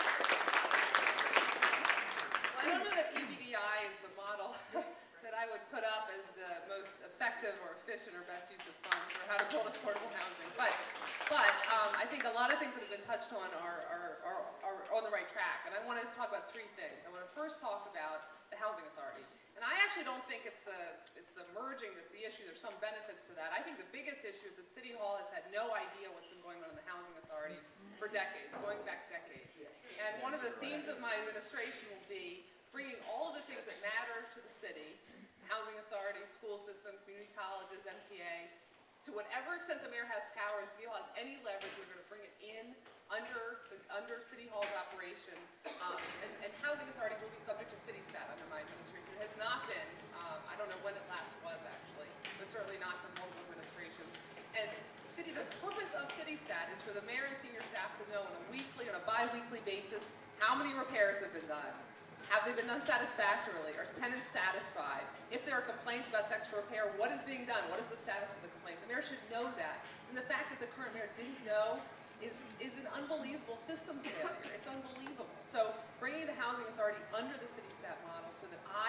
Well, I don't know that U B D I is the model that I would put up as the most effective or efficient or best use of funds for how to build affordable housing. But, but um, I think a lot of things that have been touched on are, are, are, are on the right track. And I want to talk about three things. I want to first talk about the Housing Authority. And I actually don't think it's the, it's the merging that's the issue. There's some benefits to that. I think the biggest issue is that City Hall has had no idea what's been going on in the Housing Authority for decades, going back decades. And one of the themes of my administration will be bringing all of the things that matter to the city, Housing Authority, school system, community colleges, M T A, to whatever extent the mayor has power and City Hall has any leverage, we're going to bring it in under the, under City Hall's operation. Um, and, and Housing Authority will be subject to city stat under my administration. It has not been, um, I don't know when it last was actually, but certainly not for multiple administrations. And city, the purpose of city stat is for the mayor and senior staff to know on a weekly, on a bi-weekly basis, how many repairs have been done. Have they been done satisfactorily? Are tenants satisfied? If there are complaints about sex for repair, what is being done? What is the status of the complaint? The mayor should know that. And the fact that the current mayor didn't know is, is an unbelievable systems failure. It's unbelievable. So bringing the Housing Authority under the city stat model so that I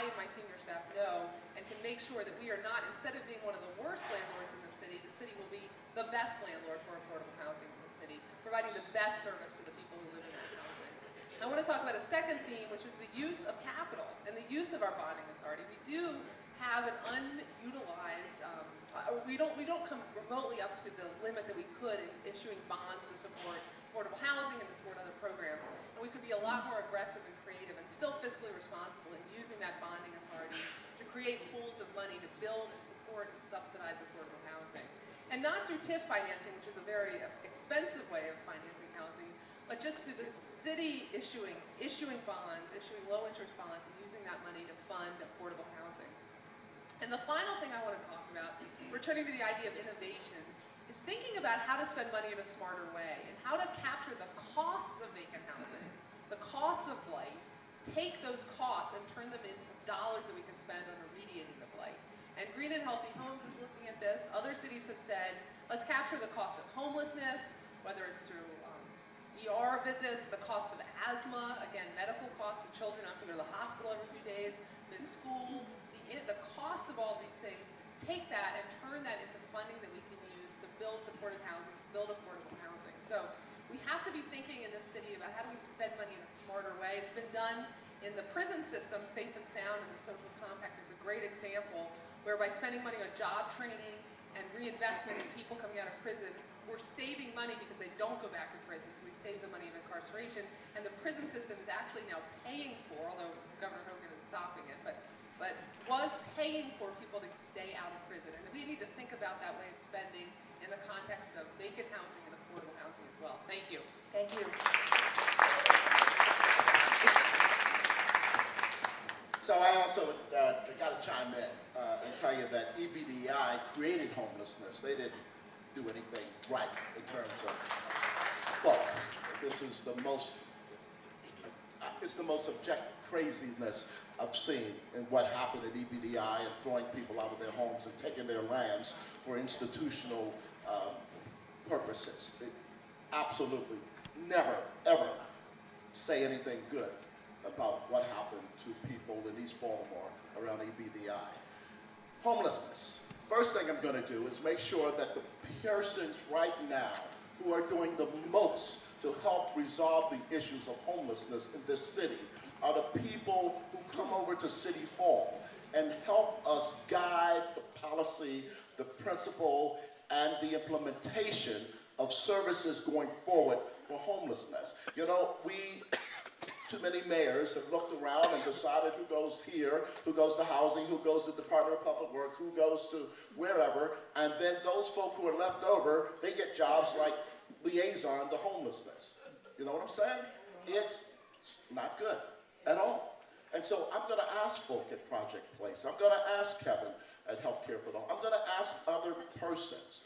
I and my senior staff know and can make sure that we are not, instead of being one of the worst landlords in the city, the city will be the best landlord for affordable housing in the city, providing the best service to the people who live in that housing. I want to talk about a second theme, which is the use of capital and the use of our bonding authority. We do have an unutilized, um, uh, we don't we don't come remotely up to the limit that we could in issuing bonds to support affordable housing and to support other programs. And we could be a lot more aggressive and creative and still fiscally responsible in using that bonding authority to create pools of money to build and support and subsidize affordable housing. And not through T I F financing, which is a very expensive way of financing housing, but just through the city issuing, issuing bonds, issuing low interest bonds, and using that money to fund affordable housing. And the final thing I want to talk about, returning to the idea of innovation, is thinking about how to spend money in a smarter way and how to capture the costs of vacant housing, the costs of blight, take those costs and turn them into dollars that we can spend on remediating the blight. And Green and Healthy Homes is looking at this. Other cities have said, let's capture the cost of homelessness, whether it's through um, E R visits, the cost of asthma, again, medical costs of children have to go to the hospital every few days, miss school, the, the cost of all these things, take that and turn that into funding that we can use to build supportive housing, build affordable housing. So we have to be thinking in this city about how do we spend money in a smarter way. It's been done in the prison system. Safe and Sound and the Social Compact is a great example where by spending money on job training and reinvestment in people coming out of prison, we're saving money because they don't go back to prison, so we save the money of incarceration. And the prison system is actually now paying for, although Governor Hogan is stopping it, but but was paying for people to stay out of prison. And we need to think about that way of spending in the context of vacant housing and affordable housing as well. Thank you. Thank you. So I also uh, got to chime in uh, and tell you that E B D I created homelessness. They didn't do anything right in terms of folk. This is the most, uh, it's the most object craziness I've seen in what happened at E B D I and throwing people out of their homes and taking their lands for institutional um, purposes. It, absolutely never, ever say anything good about what happened to people in East Baltimore around E B D I. Homelessness. First thing I'm going to do is make sure that the persons right now who are doing the most to help resolve the issues of homelessness in this city are the people who come over to City Hall and help us guide the policy, the principle, and the implementation of services going forward for homelessness. You know, we, too many mayors have looked around and decided who goes here, who goes to housing, who goes to the Department of Public Works, who goes to wherever, and then those folk who are left over, they get jobs like liaison to homelessness. You know what I'm saying? It's not good at all. And so I'm going to ask folk at Project Place, I'm going to ask Kevin at Healthcare for the Home, I'm going to ask other persons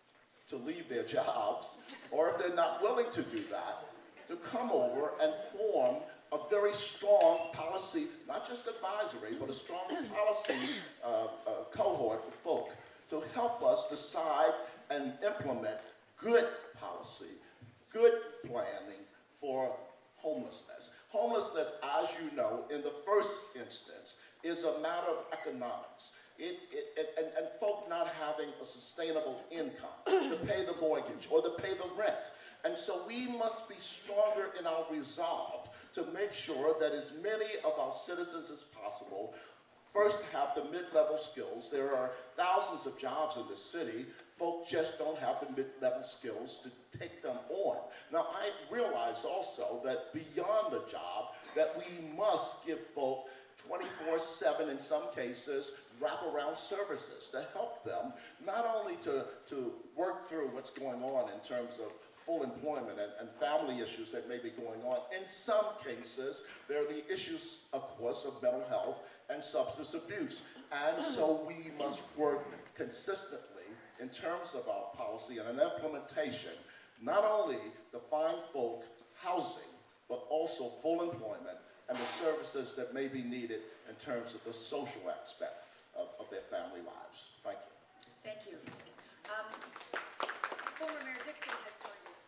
to leave their jobs, or if they're not willing to do that, to come over and form a very strong policy, not just advisory, but a strong policy uh, uh, cohort of folk to help us decide and implement good policy, good planning for homelessness. Homelessness, as you know, in the first instance, is a matter of economics. It, it, it, and, and folk not having a sustainable income to pay the mortgage or to pay the rent. And so we must be stronger in our resolve to make sure that as many of our citizens as possible first have the mid-level skills. There are thousands of jobs in the city. Folk just don't have the mid-level skills to take them on. Now, I realize also that beyond the job, that we must give folk twenty-four seven, in some cases, wraparound services to help them, not only to, to work through what's going on in terms of full employment and, and family issues that may be going on. In some cases, there are the issues, of course, of mental health and substance abuse. And so we must work consistently in terms of our policy and an implementation, not only to find folk housing, but also full employment and the services that may be needed in terms of the social aspect of, of their family lives. Thank you. Thank you. Um, former Mayor Dixon has joined us.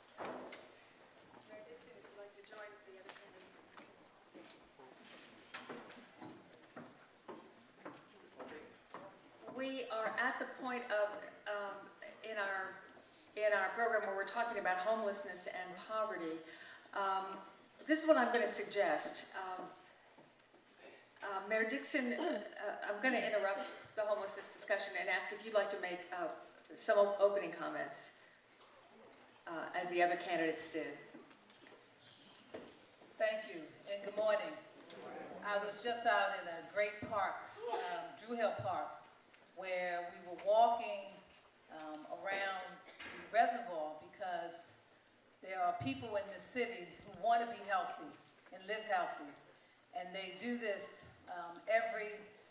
Mayor Dixon, if you'd like to join the other candidates. are at the point of, um, in our in our program where we're talking about homelessness and poverty, um, this is what I'm going to suggest. Um, uh, Mayor Dixon, uh, I'm going to interrupt the homelessness discussion and ask if you'd like to make uh, some op opening comments, uh, as the other candidates did. Thank you, and good morning. I was just out in a great park, um, Drew Hill Park, where we were walking um, around the reservoir because there are people in the city who want to be healthy and live healthy. And they do this um, every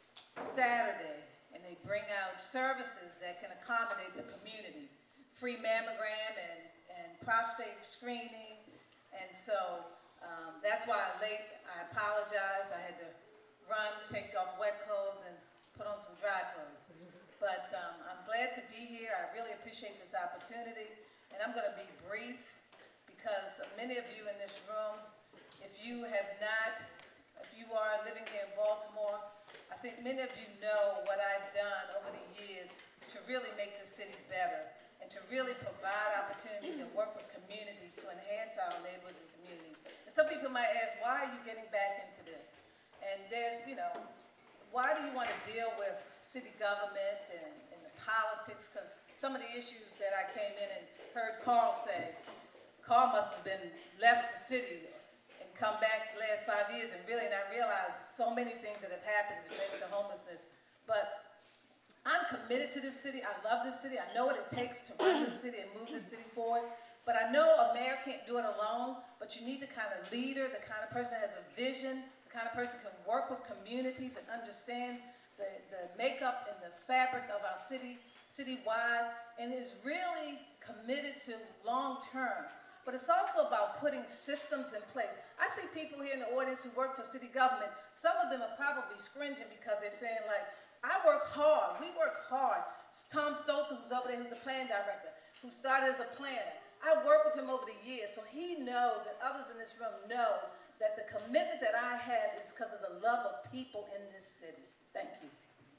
Saturday, and they bring out services that can accommodate the community. Free mammogram and, and prostate screening. And so um, that's why I'm late. I apologize. I had to run, take off wet clothes, and put on some dry clothes. But um, I'm glad to be here. I really appreciate this opportunity. And I'm going to be brief because many of you in this room, if you have not, if you are living here in Baltimore, I think many of you know what I've done over the years to really make this city better and to really provide opportunities and work with communities to enhance our neighborhoods and communities. And some people might ask, why are you getting back into this? And there's, you know, why do you want to deal with city government and, and the politics? Because some of the issues that I came in and heard Carl say, Carl must have been left the city and come back the last five years and really not realize so many things that have happened related to homelessness. But I'm committed to this city. I love this city. I know what it takes to run this city and move this city forward. But I know a mayor can't do it alone, but you need the kind of leader, the kind of person that has a vision, the kind of person who can work with communities and understand the, the makeup and the fabric of our city, citywide, and is really committed to long-term. But it's also about putting systems in place. I see people here in the audience who work for city government. Some of them are probably scringing because they're saying, like, I work hard. We work hard. Tom Stokes, who's over there, who's the plan director, who started as a planner. I worked with him over the years, so he knows, and others in this room know, that the commitment that I have is because of the love of people in this city. Thank you.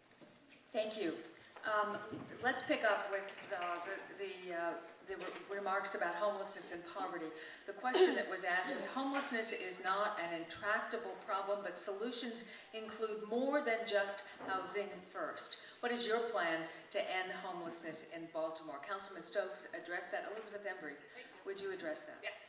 Thank you. Um, let's pick up with uh, the, the, uh, the re remarks about homelessness and poverty. The question that was asked was, homelessness is not an intractable problem, but solutions include more than just housing first. What is your plan to end homelessness in Baltimore? Councilman Stokes addressed that. Elizabeth Embry, would you address that? Yes.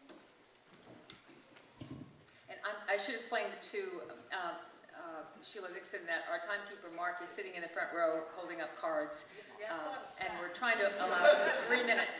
And I'm, I should explain to uh, uh, Sheila Dixon that our timekeeper, Mark, is sitting in the front row holding up cards. Uh, and we're trying to allow three minutes.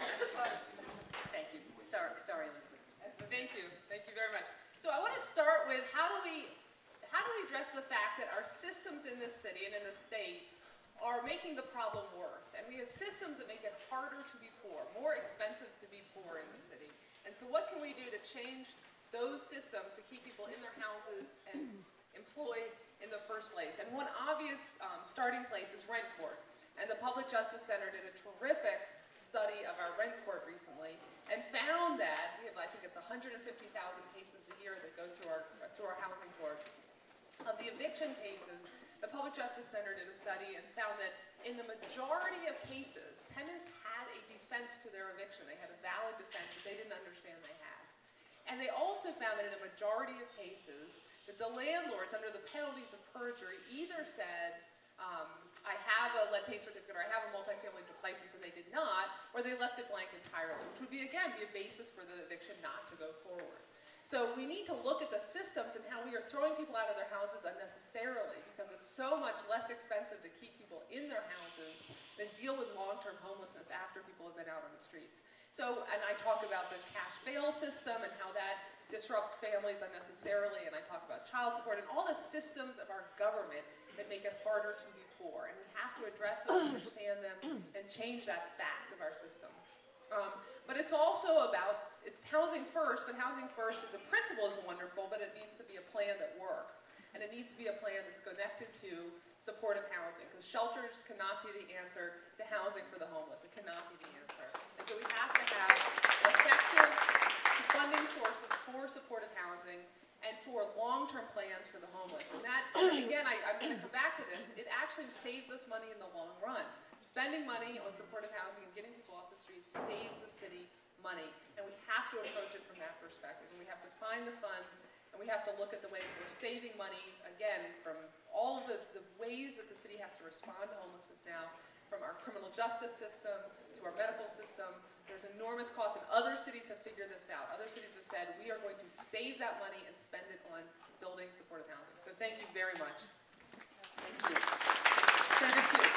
Thank you. Sorry, sorry, Elizabeth. Thank you. Thank you very much. So I want to start with how do we how do we address the fact that our systems in this city and in the state are making the problem worse? And we have systems that make it harder to be poor, more expensive to be poor in the city. And so what can we do to change those systems to keep people in their houses and employed in the first place? And one obvious um, starting place is rent court. And the Public Justice Center did a terrific study of our rent court recently and found that we have, I think it's one hundred fifty thousand cases a year that go through our, through our housing court. Of the eviction cases, the Public Justice Center did a study and found that in the majority of cases, tenants had a defense to their eviction. They had a valid defense that they didn't understand they had. And they also found that in a majority of cases, that the landlords, under the penalties of perjury, either said, um, I have a lead paint certificate or I have a multifamily license, and they did not, or they left it blank entirely, which would be, again, be a basis for the eviction not to go forward. So we need to look at the systems and how we are throwing people out of their houses unnecessarily, because it's so much less expensive to keep people in their houses than deal with long-term homelessness after people have been out on the streets. So, and I talk about the cash bail system and how that disrupts families unnecessarily, and I talk about child support and all the systems of our government that make it harder to be poor. And we have to address them, understand them, and change that fact of our system. Um, but it's also about, it's housing first, but housing first as a principle is wonderful, but it needs to be a plan that works. And it needs to be a plan that's connected to supportive housing, because shelters cannot be the answer to housing for the homeless. It cannot be the answer. And so we have to have effective funding sources for supportive housing and for long-term plans for the homeless. And that, again, I, I I'm going to come back to this, it actually saves us money in the long run. Spending money on supportive housing and getting people off the streets saves the city money. And we have to approach it from that perspective. And we have to find the funds, and we have to look at the way that we're saving money, again, from all of the, the ways that the city has to respond to homelessness now, from our criminal justice system to our medical system. There's enormous costs, and other cities have figured this out. Other cities have said, we are going to save that money and spend it on building supportive housing. So thank you very much. Thank you. Senator Pugh.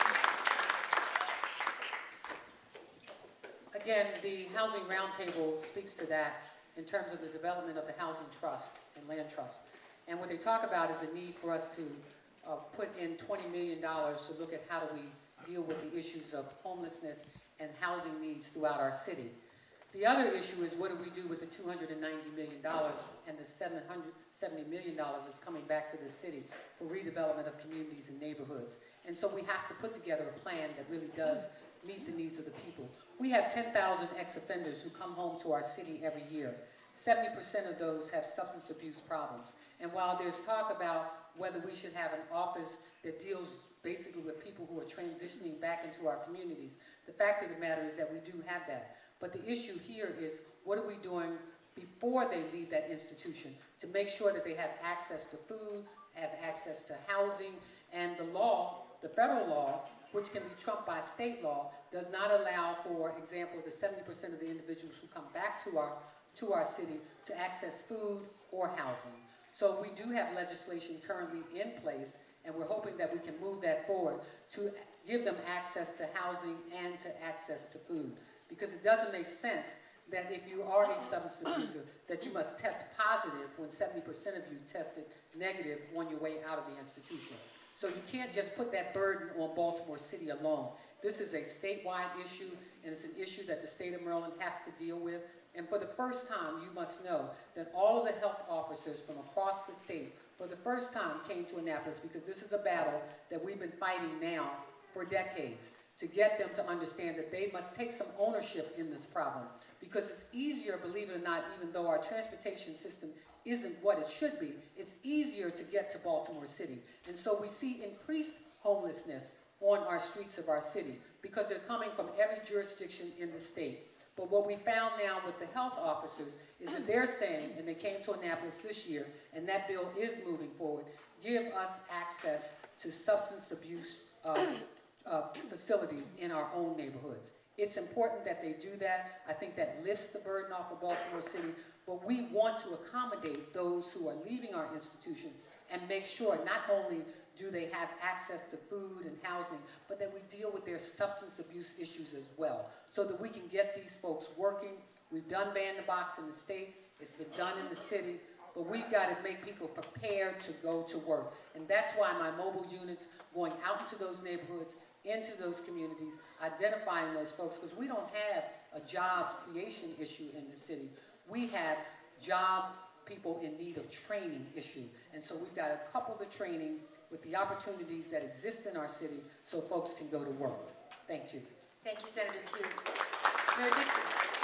Again, the Housing Roundtable speaks to that in terms of the development of the Housing Trust and Land Trust. And what they talk about is a need for us to uh, put in twenty million dollars to look at how do we deal with the issues of homelessness and housing needs throughout our city. The other issue is what do we do with the two hundred ninety million dollars and the seven hundred seventy million dollars that's coming back to the city for redevelopment of communities and neighborhoods. And so we have to put together a plan that really does meet the needs of the people. We have ten thousand ex-offenders who come home to our city every year. seventy percent of those have substance abuse problems. And while there's talk about whether we should have an office that deals basically with people who are transitioning back into our communities, the fact of the matter is that we do have that. But the issue here is, what are we doing before they leave that institution to make sure that they have access to food, have access to housing, and the law, the federal law, which can be trumped by state law, does not allow, for example, the seventy percent of the individuals who come back to our, to our city to access food or housing. So we do have legislation currently in place, and we're hoping that we can move that forward to give them access to housing and to access to food. Because it doesn't make sense that if you are a substance abuser, that you must test positive when seventy percent of you tested negative on your way out of the institution. So you can't just put that burden on Baltimore City alone. This is a statewide issue, and it's an issue that the state of Maryland has to deal with. And for the first time, you must know that all of the health officers from across the state, for the first time, came to Annapolis, because this is a battle that we've been fighting now for decades, to get them to understand that they must take some ownership in this problem. Because it's easier, believe it or not, even though our transportation system isn't what it should be, it's easier to get to Baltimore City. And so we see increased homelessness on our streets of our city because they're coming from every jurisdiction in the state. But what we found now with the health officers is that they're saying, and they came to Annapolis this year, and that bill is moving forward, give us access to substance abuse uh, uh, facilities in our own neighborhoods. It's important that they do that. I think that lifts the burden off of Baltimore City, but we want to accommodate those who are leaving our institution and make sure not only do they have access to food and housing, but that we deal with their substance abuse issues as well, so that we can get these folks working. We've done Ban the Box in the state, it's been done in the city, but we've got to make people prepared to go to work. And that's why my mobile units going out into those neighborhoods, into those communities, identifying those folks, because we don't have a jobs creation issue in the city. We have job people in need of training issue. And so we've got to couple the training with the opportunities that exist in our city so folks can go to work. Thank you. Thank you, Senator Pugh. Mayor Dixon,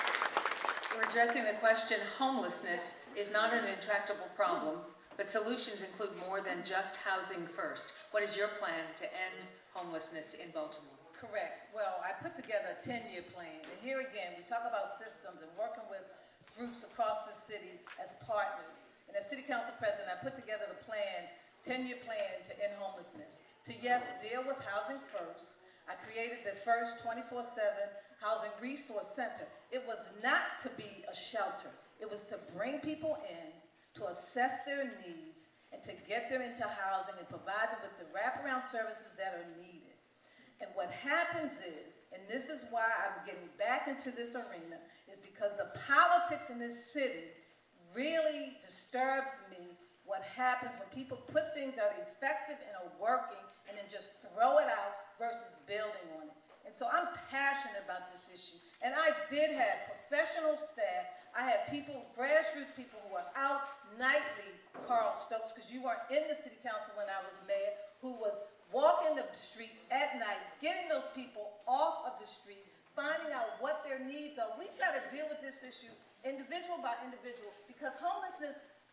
we're addressing the question, homelessness is not an intractable problem, but solutions include more than just housing first. What is your plan to end homelessness in Baltimore? Correct. Well, I put together a ten-year plan. And here again, we talk about systems and working with groups across the city as partners. And as city council president, I put together the plan, ten-year plan to end homelessness. To, yes, deal with housing first. I created the first twenty-four seven Housing Resource Center. It was not to be a shelter. It was to bring people in, to assess their needs, and to get them into housing and provide them with the wraparound services that are needed. And what happens is, and this is why I'm getting back into this arena, is because the politics in this city really disturbs me. What happens when people put things that are effective and are working and then just throw it out versus building on it. And so I'm passionate about this issue. And I did have professional staff. I had people, grassroots people who were out nightly, Carl Stokes, because you weren't in the city council when I was mayor, who was walking the streets at night, getting those people off of the street, finding out what their needs are. We've got to deal with this issue individual by individual, because homelessness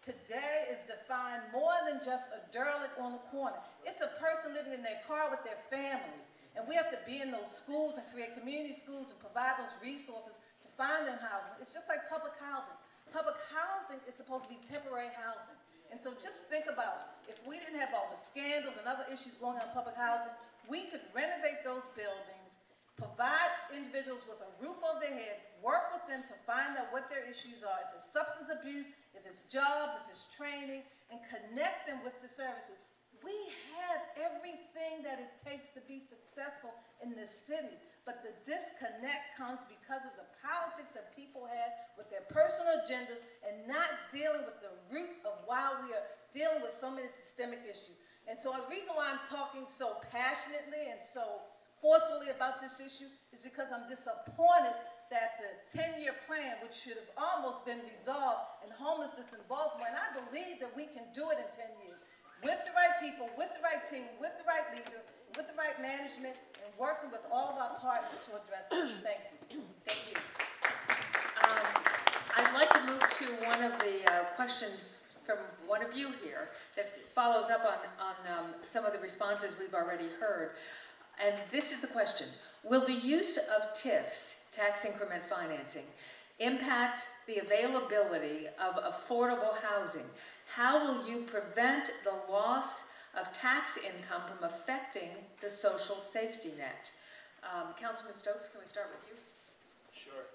today is defined more than just a derelict on the corner. It's a person living in their car with their family. And we have to be in those schools and create community schools and provide those resources to find them housing. It's just like public housing. Public housing is supposed to be temporary housing. And so just think about, if we didn't have all the scandals and other issues going on in public housing, we could renovate those buildings, provide individuals with a roof over their head, work with them to find out what their issues are, if it's substance abuse, if it's jobs, if it's training, and connect them with the services. We have everything that it takes to be successful in this city, but the disconnect comes because of the politics that people have with their personal agendas and not dealing with the root of why we are dealing with so many systemic issues. And so the reason why I'm talking so passionately and so forcefully about this issue is because I'm disappointed that the ten-year plan, which should have almost been resolved in homelessness in Baltimore, and I believe that we can do it in ten years, with the right people, with the right team, with the right leader, with the right management, and working with all of our partners to address it. Thank you. Thank you. Um, I'd like to move to one of the uh, questions from one of you here that follows up on, on um, some of the responses we've already heard. And this is the question: will the use of T I Fs, tax increment financing, impact the availability of affordable housing? How will you prevent the loss of tax income from affecting the social safety net? Um, Councilman Stokes, can we start with you? Sure.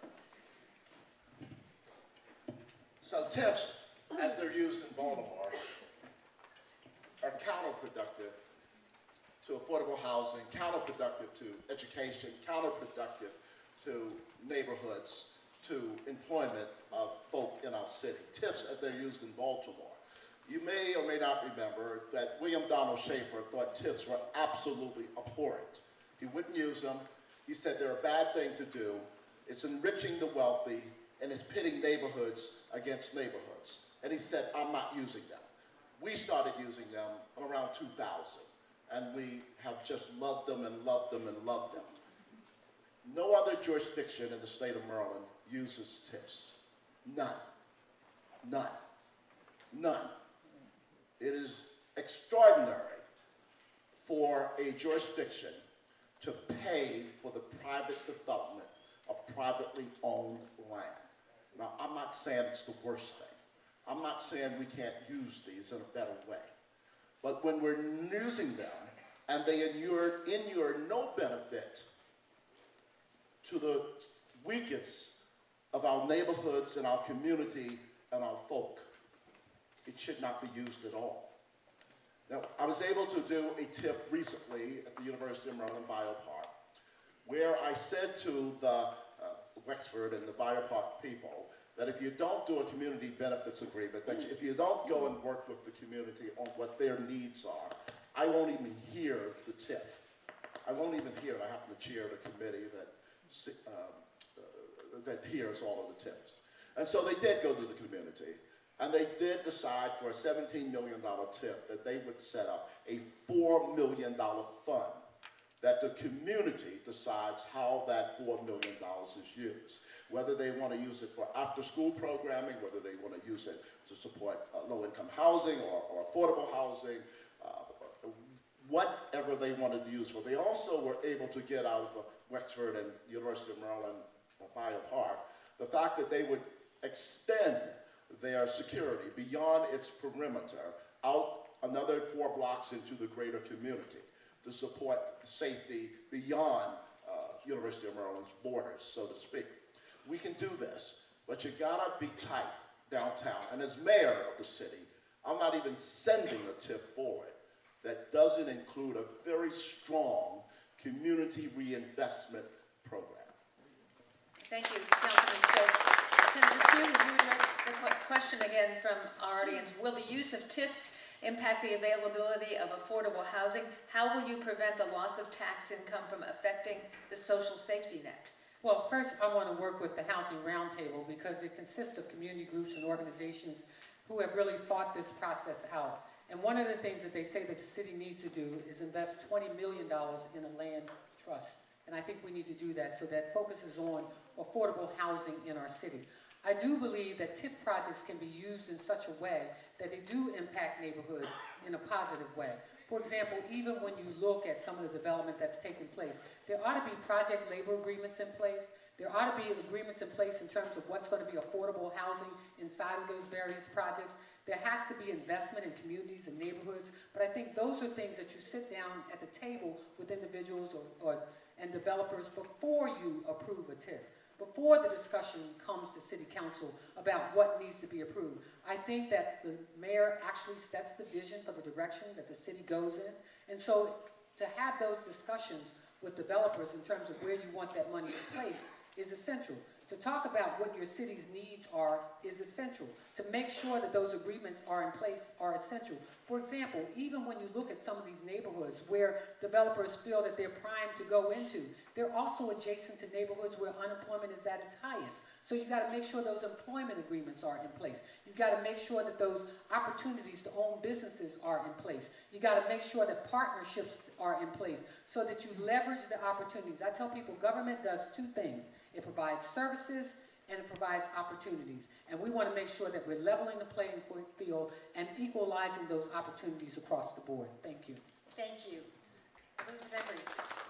So T I Fs, as they're used in Baltimore, are counterproductive to affordable housing, counterproductive to education, counterproductive to neighborhoods, to employment of folk in our city. T I Fs, as they're used in Baltimore. You may or may not remember that William Donald Schaefer thought T I Fs were absolutely abhorrent. He wouldn't use them. He said they're a bad thing to do. It's enriching the wealthy, and it's pitting neighborhoods against neighborhoods. And he said, I'm not using them. We started using them around two thousand, and we have just loved them and loved them and loved them. No other jurisdiction in the state of Maryland uses T I Fs. None. None. None. It is extraordinary for a jurisdiction to pay for the private development of privately owned land. Now, I'm not saying it's the worst thing. I'm not saying we can't use these in a better way. But when we're using them and they inure, inure no benefit to the weakest of our neighborhoods and our community and our folk, it should not be used at all. Now, I was able to do a T I F recently at the University of Maryland Biopark, where I said to the uh, Wexford and the Biopark people that if you don't do a community benefits agreement, that if you don't go and work with the community on what their needs are, I won't even hear the T I F. I won't even hear it. I happen to chair the committee that, um, uh, that hears all of the T I Fs. And so they did go to the community. And they did decide for a seventeen million dollar T I F that they would set up a four million dollar fund that the community decides how that four million dollars is used. Whether they want to use it for after-school programming, whether they want to use it to support uh, low-income housing or, or affordable housing, uh, whatever they wanted to use for. They also were able to get out of the Wexford and University of Maryland uh, Biopark the fact that they would extend their security beyond its perimeter out another four blocks into the greater community to support safety beyond uh, University of Maryland's borders, so to speak. We can do this, but you gotta be tight downtown. And as mayor of the city, I'm not even sending a T I F forward that doesn't include a very strong community reinvestment program. Thank you, Councilman Stokes. Senator Pugh, would you address the question again from our audience? Will the use of T I Fs impact the availability of affordable housing? How will you prevent the loss of tax income from affecting the social safety net? Well, first I want to work with the Housing Roundtable because it consists of community groups and organizations who have really thought this process out. And one of the things that they say that the city needs to do is invest twenty million dollars in a land trust. And I think we need to do that so that focuses on affordable housing in our city. I do believe that TIF projects can be used in such a way that they do impact neighborhoods in a positive way. For example, even when you look at some of the development that's taking place, there ought to be project labor agreements in place. There ought to be agreements in place in terms of what's going to be affordable housing inside of those various projects. There has to be investment in communities and neighborhoods, but I think those are things that you sit down at the table with individuals or, or, and developers before you approve a TIF, before the discussion comes to City Council about what needs to be approved. I think that the mayor actually sets the vision for the direction that the city goes in, and so to have those discussions with developers in terms of where you want that money placed is essential. To talk about what your city's needs are is essential. To make sure that those agreements are in place are essential. For example, even when you look at some of these neighborhoods where developers feel that they're primed to go into, they're also adjacent to neighborhoods where unemployment is at its highest. So you got to make sure those employment agreements are in place. You've got to make sure that those opportunities to own businesses are in place. You got to make sure that partnerships are in place so that you leverage the opportunities. I tell people government does two things. It provides services and it provides opportunities. And we want to make sure that we're leveling the playing field and equalizing those opportunities across the board. Thank you. Thank you. Elizabeth Embry.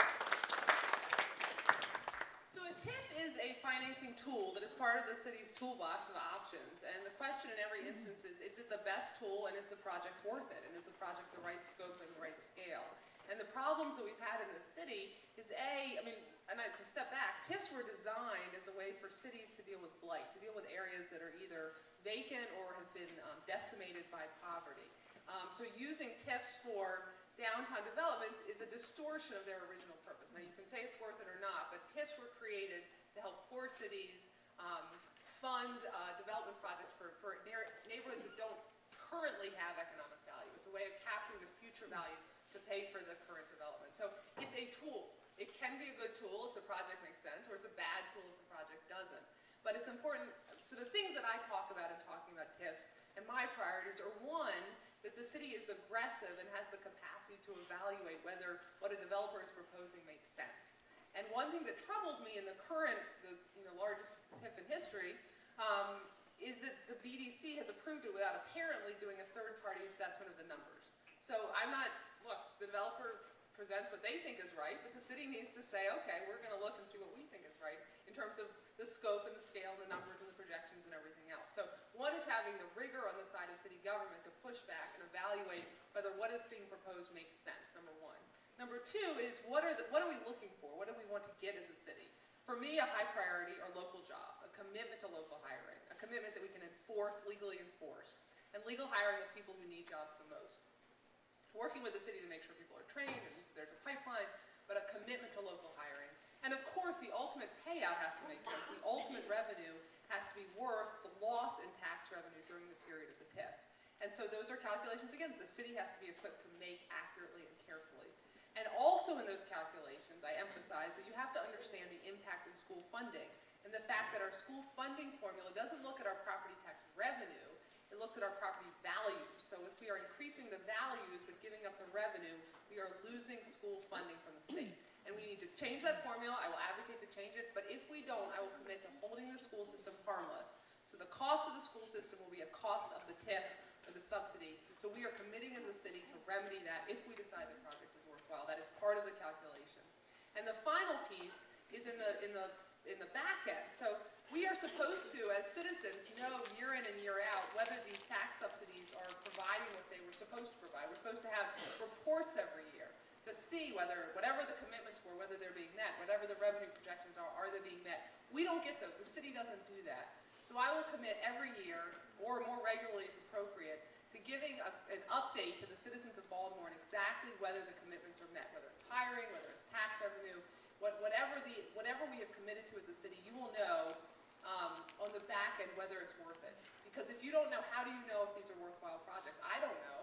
So a TIF is a financing tool that is part of the city's toolbox of options. And the question in every instance is, is it the best tool and is the project worth it? And is the project the right scope and the right scale? And the problems that we've had in the city is A, I mean, and I, to step back, TIFs were designed as a way for cities to deal with blight, to deal with areas that are either vacant or have been um, decimated by poverty. Um, so using TIFs for downtown developments is a distortion of their original purpose. Now you can say it's worth it or not, but TIFs were created to help poor cities um, fund uh, development projects for, for neighborhoods that don't currently have economic value. It's a way of capturing the future value to pay for the current development. So it's a tool. It can be a good tool if the project makes sense, or it's a bad tool if the project doesn't. But it's important, so the things that I talk about in talking about TIFs and my priorities are, one, that the city is aggressive and has the capacity to evaluate whether what a developer is proposing makes sense. And one thing that troubles me in the current, the you know, largest TIF in history, um, is that the B D C has approved it without apparently doing a third-party assessment of the numbers. So I'm not, look, the developer presents what they think is right, but the city needs to say, okay, we're going to look and see what we think is right in terms of the scope and the scale and the numbers and the projections and everything else. So one is having the rigor on the side of city government to push back and evaluate whether what is being proposed makes sense, number one. Number two is what are, the, what are we looking for? What do we want to get as a city? For me, a high priority are local jobs, a commitment to local hiring, a commitment that we can enforce, legally enforce, and legal hiring of people who need jobs the most. Working with the city to make sure people are trained and there's a pipeline, but a commitment to local hiring. And of course, the ultimate payout has to make sense. The ultimate revenue has to be worth the loss in tax revenue during the period of the TIF. And so those are calculations, again, that the city has to be equipped to make accurately and carefully. And also in those calculations, I emphasize that you have to understand the impact in school funding and the fact that our school funding formula doesn't look at our property tax revenue, it looks at our property values. So if we are increasing the values but giving up the revenue, we are losing school funding from the state. And we need to change that formula. I will advocate to change it. But if we don't, I will commit to holding the school system harmless. So the cost of the school system will be a cost of the TIF or the subsidy. So we are committing as a city to remedy that if we decide the project is worthwhile. That is part of the calculation. And the final piece is in the, in the, in the back end. So we are supposed to, as citizens, know year in and year out whether these tax subsidies are providing what they were supposed to provide. We're supposed to have reports every year to see whether, whatever the commitments were, whether they're being met, whatever the revenue projections are, are they being met? We don't get those. The city doesn't do that. So I will commit every year, or more regularly if appropriate, to giving a, an update to the citizens of Baltimore on exactly whether the commitments are met, whether it's hiring, whether it's tax revenue, what, whatever, the, whatever we have committed to as a city, you will know um, on the back end whether it's worth it. Because if you don't know, how do you know if these are worthwhile projects? I don't know.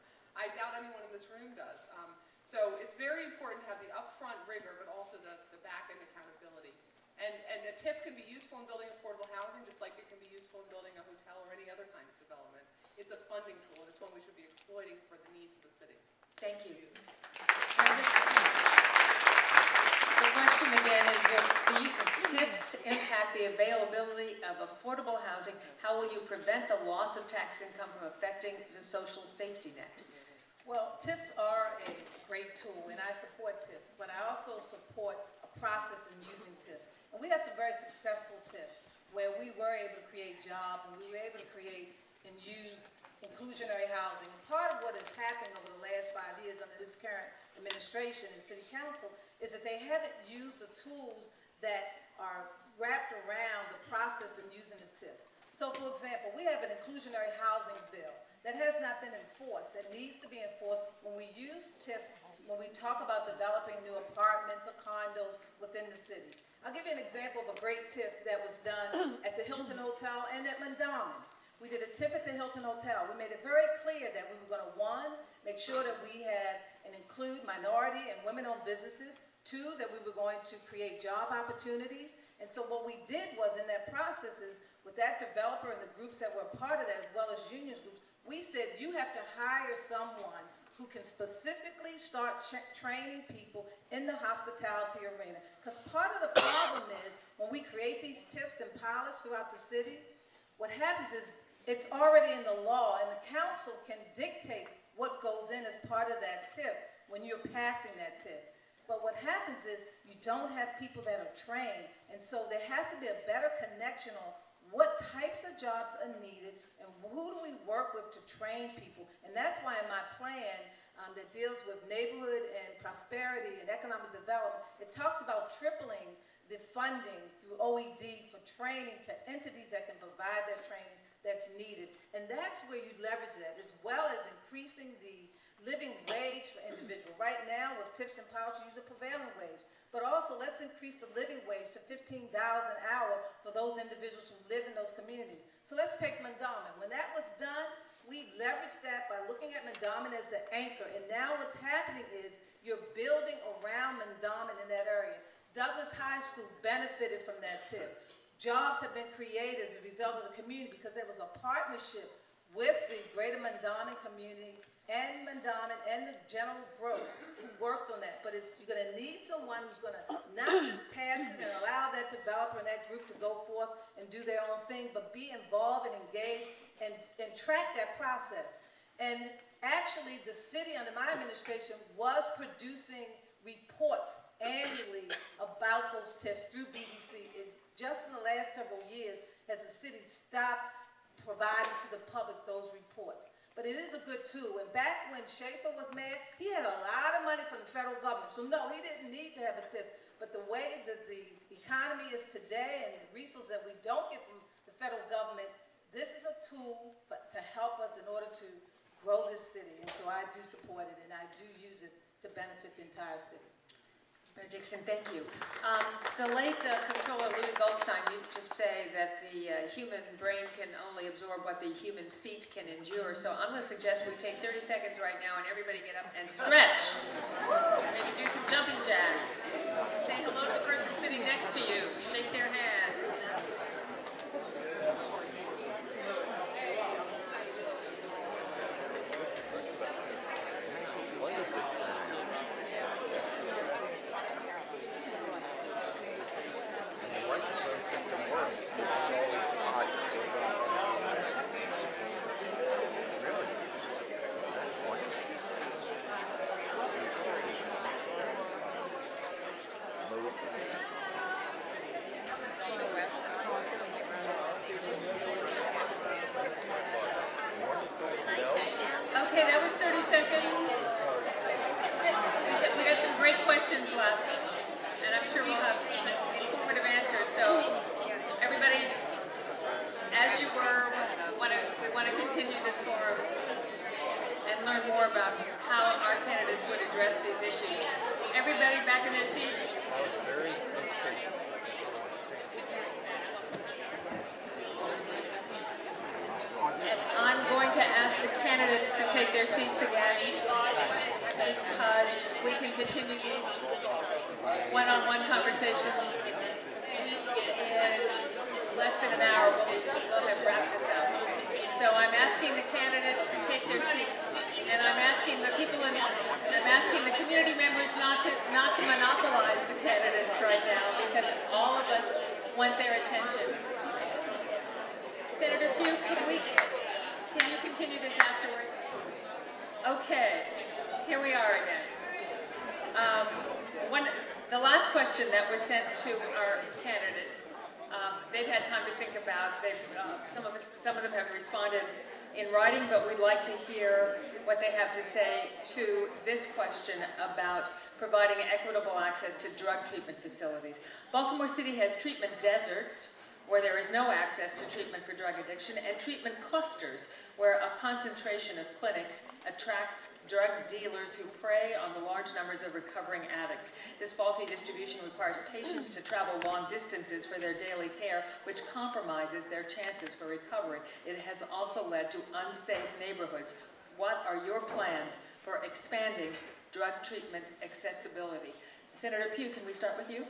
I doubt anyone in this room does. Um, so it's very important to have the upfront rigor, but also the, the back end accountability. And, and a TIF can be useful in building affordable housing, just like it can be useful in building a hotel or any other kind of development. It's a funding tool, and it's one we should be exploiting for the needs of the city. Thank you. The question again is, the use of TIFs impact the availability of affordable housing? How will you prevent the loss of tax income from affecting the social safety net? Well, TIFs are a great tool, and I support TIFs, but I also support a process in using TIFs. And we had some very successful TIFs where we were able to create jobs and we were able to create and use inclusionary housing. And part of what has happened over the last five years under this current administration and city council is that they haven't used the tools that are wrapped around the process of using the TIFs. So for example, we have an inclusionary housing bill that has not been enforced, that needs to be enforced when we use TIFs, when we talk about developing new apartments or condos within the city. I'll give you an example of a great TIF that was done at the Hilton Hotel and at Mondawmin. We did a TIF at the Hilton Hotel. We made it very clear that we were going to, one, make sure that we had and include minority and women-owned businesses. Two, that we were going to create job opportunities. And so what we did was in that process is with that developer and the groups that were a part of that as well as unions groups, we said you have to hire someone who can specifically start training people in the hospitality arena. Because part of the problem is when we create these TIFs and pilots throughout the city, what happens is it's already in the law and the council can dictate what goes in as part of that TIF when you're passing that TIF. But what happens is you don't have people that are trained, and so there has to be a better connection on what types of jobs are needed and who do we work with to train people. And that's why in my plan um, that deals with neighborhood and prosperity and economic development, it talks about tripling the funding through O E D for training to entities that can provide that training that's needed. And that's where you leverage that, as well as increasing the living wage for individuals. Right now, with TIFs and pilots, you use a prevailing wage. But also, let's increase the living wage to fifteen dollars an hour for those individuals who live in those communities. So let's take Mondawmin. When that was done, we leveraged that by looking at Mondawmin as the anchor. And now what's happening is you're building around Mondawmin in that area. Douglas High School benefited from that TIF. Jobs have been created as a result of the community because there was a partnership with the greater Mondawmin community and Mondawmin and the general growth who worked on that. But it's, you're going to need someone who's going to not just pass it and allow that developer and that group to go forth and do their own thing, but be involved and engaged and, and track that process. And actually, the city under my administration was producing reports annually about those TIFs through B D C. It, just in the last several years has the city stopped providing to the public those reports. But it is a good tool. And back when Schaefer was mayor, he had a lot of money from the federal government. So no, he didn't need to have a TIF. But the way that the economy is today and the resources that we don't get from the federal government, this is a tool for, to help us in order to grow this city. And so I do support it, and I do use it to benefit the entire city. Mayor Dixon, thank you. Um, the late uh, Comptroller Louis Goldstein used to say that the uh, human brain can only absorb what the human seat can endure. So I'm going to suggest we take thirty seconds right now and everybody get up and stretch. Maybe do some jumping jacks. Say hello to the person sitting next to you. Shake their hand. Okay, that was thirty seconds. We got, we got some great questions left, and I'm sure we'll have some informative answers. So, everybody, as you were, we want to we want to continue this forum and learn more about how our candidates would address these issues. Everybody back in their seats. And I'm going to ask the candidates to take their seats again because we can continue these one-on-one conversations in less than an hour. We'll have wrapped this up. So I'm asking the candidates to take their seats, and I'm asking the people in, I'm asking the community members not to not to monopolize the candidates right now because question that was sent to our candidates. Um, they've had time to think about. They've, uh, some of us, some of them have responded in writing, but we'd like to hear what they have to say to this question about providing equitable access to drug treatment facilities. Baltimore City has treatment deserts, where there is no access to treatment for drug addiction, and treatment clusters, where a concentration of clinics attracts drug dealers who prey on the large numbers of recovering addicts. This faulty distribution requires patients to travel long distances for their daily care, which compromises their chances for recovery. It has also led to unsafe neighborhoods. What are your plans for expanding drug treatment accessibility? Senator Pugh, can we start with you?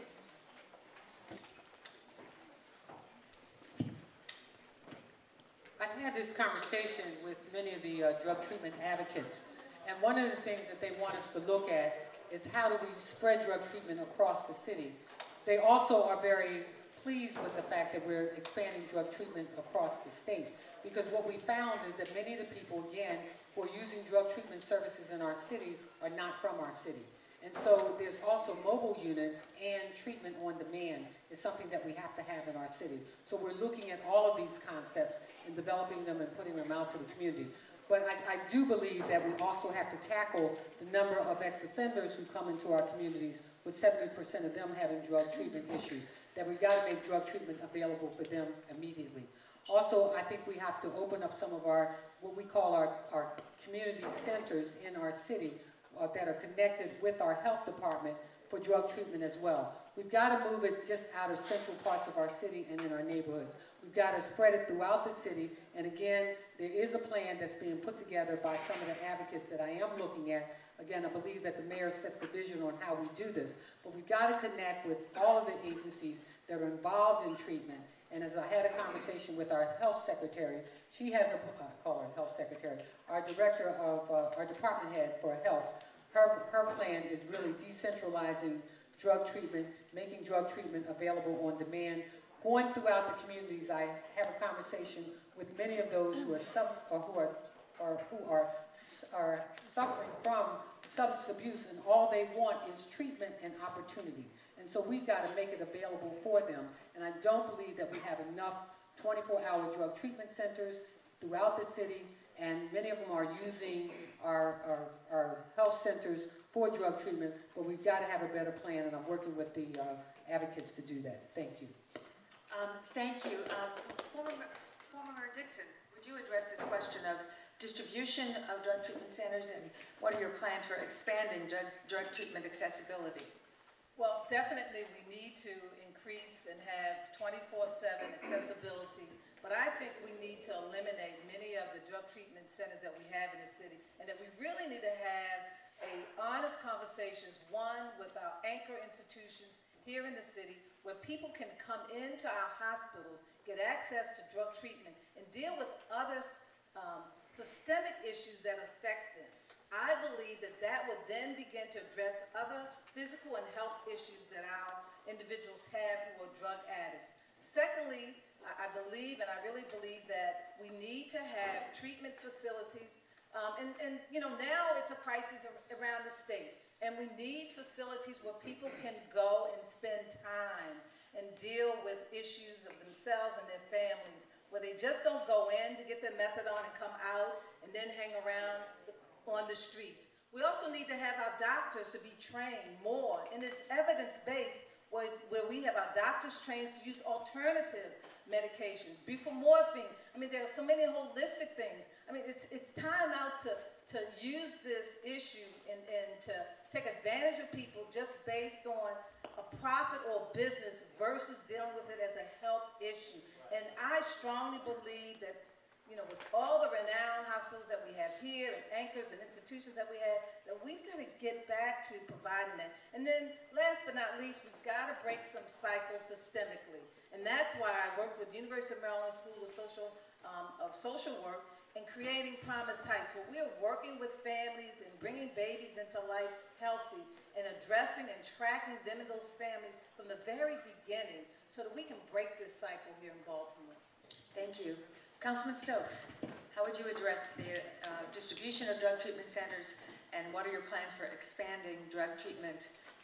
I've had this conversation with many of the uh, drug treatment advocates, and one of the things that they want us to look at is how do we spread drug treatment across the city. They also are very pleased with the fact that we're expanding drug treatment across the state, because what we found is that many of the people, again, who are using drug treatment services in our city are not from our city. And so there's also mobile units, and treatment on demand is something that we have to have in our city. So we're looking at all of these concepts and developing them and putting them out to the community. But I, I do believe that we also have to tackle the number of ex-offenders who come into our communities, with seventy percent of them having drug treatment issues, that we've got to make drug treatment available for them immediately. Also, I think we have to open up some of our, what we call our, our community centers in our city, Uh, that are connected with our health department for drug treatment as well. We've got to move it just out of central parts of our city and in our neighborhoods. We've got to spread it throughout the city, and again, there is a plan that's being put together by some of the advocates that I am looking at. Again, I believe that the mayor sets the vision on how we do this, but we've got to connect with all of the agencies that are involved in treatment. And as I had a conversation with our health secretary, she has a, I call her health secretary, our director of, uh, our department head for health, her, her plan is really decentralizing drug treatment, making drug treatment available on demand, going throughout the communities. I have a conversation with many of those who are, sub, or who are, or who are, are suffering from substance abuse, and all they want is treatment and opportunity. And so we've got to make it available for them. And I don't believe that we have enough twenty-four hour drug treatment centers throughout the city, and many of them are using our, our, our health centers for drug treatment, but we've got to have a better plan, and I'm working with the uh, advocates to do that. Thank you. Um, thank you. Um, former, former Dixon, would you address this question of distribution of drug treatment centers, and what are your plans for expanding drug, drug treatment accessibility? Well, definitely we need to increase and have twenty-four seven accessibility, but I think we need to eliminate many of the drug treatment centers that we have in the city, and that we really need to have a honest conversations, one with our anchor institutions here in the city, where people can come into our hospitals, get access to drug treatment, and deal with other um, systemic issues that affect them. I believe that that would then begin to address other physical and health issues that our individuals have who are drug addicts. Secondly, I believe, and I really believe, that we need to have treatment facilities. Um, and, and, you know, now it's a crisis around the state. And we need facilities where people can go and spend time and deal with issues of themselves and their families, where they just don't go in to get their methadone and come out and then hang around on the streets. We also need to have our doctors to be trained more, and it's evidence-based, where, where we have our doctors trained to use alternative medications, buprenorphine. I mean, there are so many holistic things. I mean, it's, it's time out to, to use this issue and, and to take advantage of people just based on a profit or business versus dealing with it as a health issue. And I strongly believe that, you know, with all the renowned hospitals that we have here and anchors and institutions that we have, that we've got to get back to providing that. And then last but not least, we've got to break some cycles systemically. And that's why I work with University of Maryland School of Social, um, of Social Work and creating Promise Heights, where we're working with families and bringing babies into life healthy and addressing and tracking them and those families from the very beginning so that we can break this cycle here in Baltimore. Thank you. Councilman Stokes, how would you address the uh, distribution of drug treatment centers, and what are your plans for expanding drug treatment of,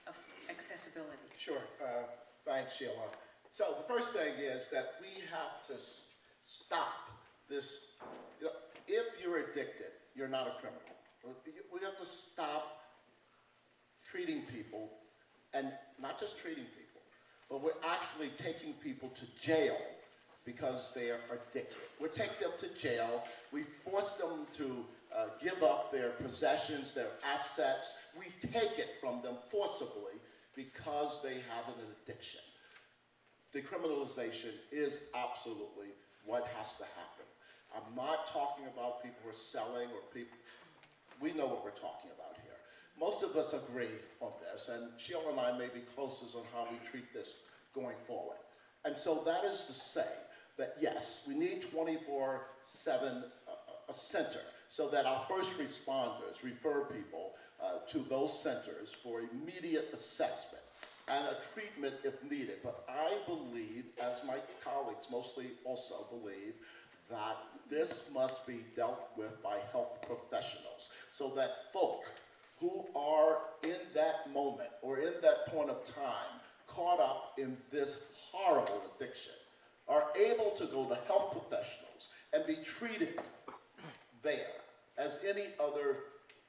accessibility? Sure. Uh, thanks, Sheila. So the first thing is that we have to s- stop this. You know, if you're addicted, you're not a criminal. We have to stop treating people, and not just treating people, but we're actually taking people to jail because they are addicted. We take them to jail, we force them to uh, give up their possessions, their assets. We take it from them forcibly because they have an addiction. Decriminalization is absolutely what has to happen. I'm not talking about people who are selling or people, we know what we're talking about here. Most of us agree on this, and Sheila and I may be closest on how we treat this going forward. And so that is to say that yes, we need twenty-four seven uh, a center so that our first responders refer people uh, to those centers for immediate assessment and a treatment if needed. But I believe, as my colleagues mostly also believe, that this must be dealt with by health professionals so that folk who are in that moment or in that point of time caught up in this horrible addiction are able to go to health professionals and be treated there as any other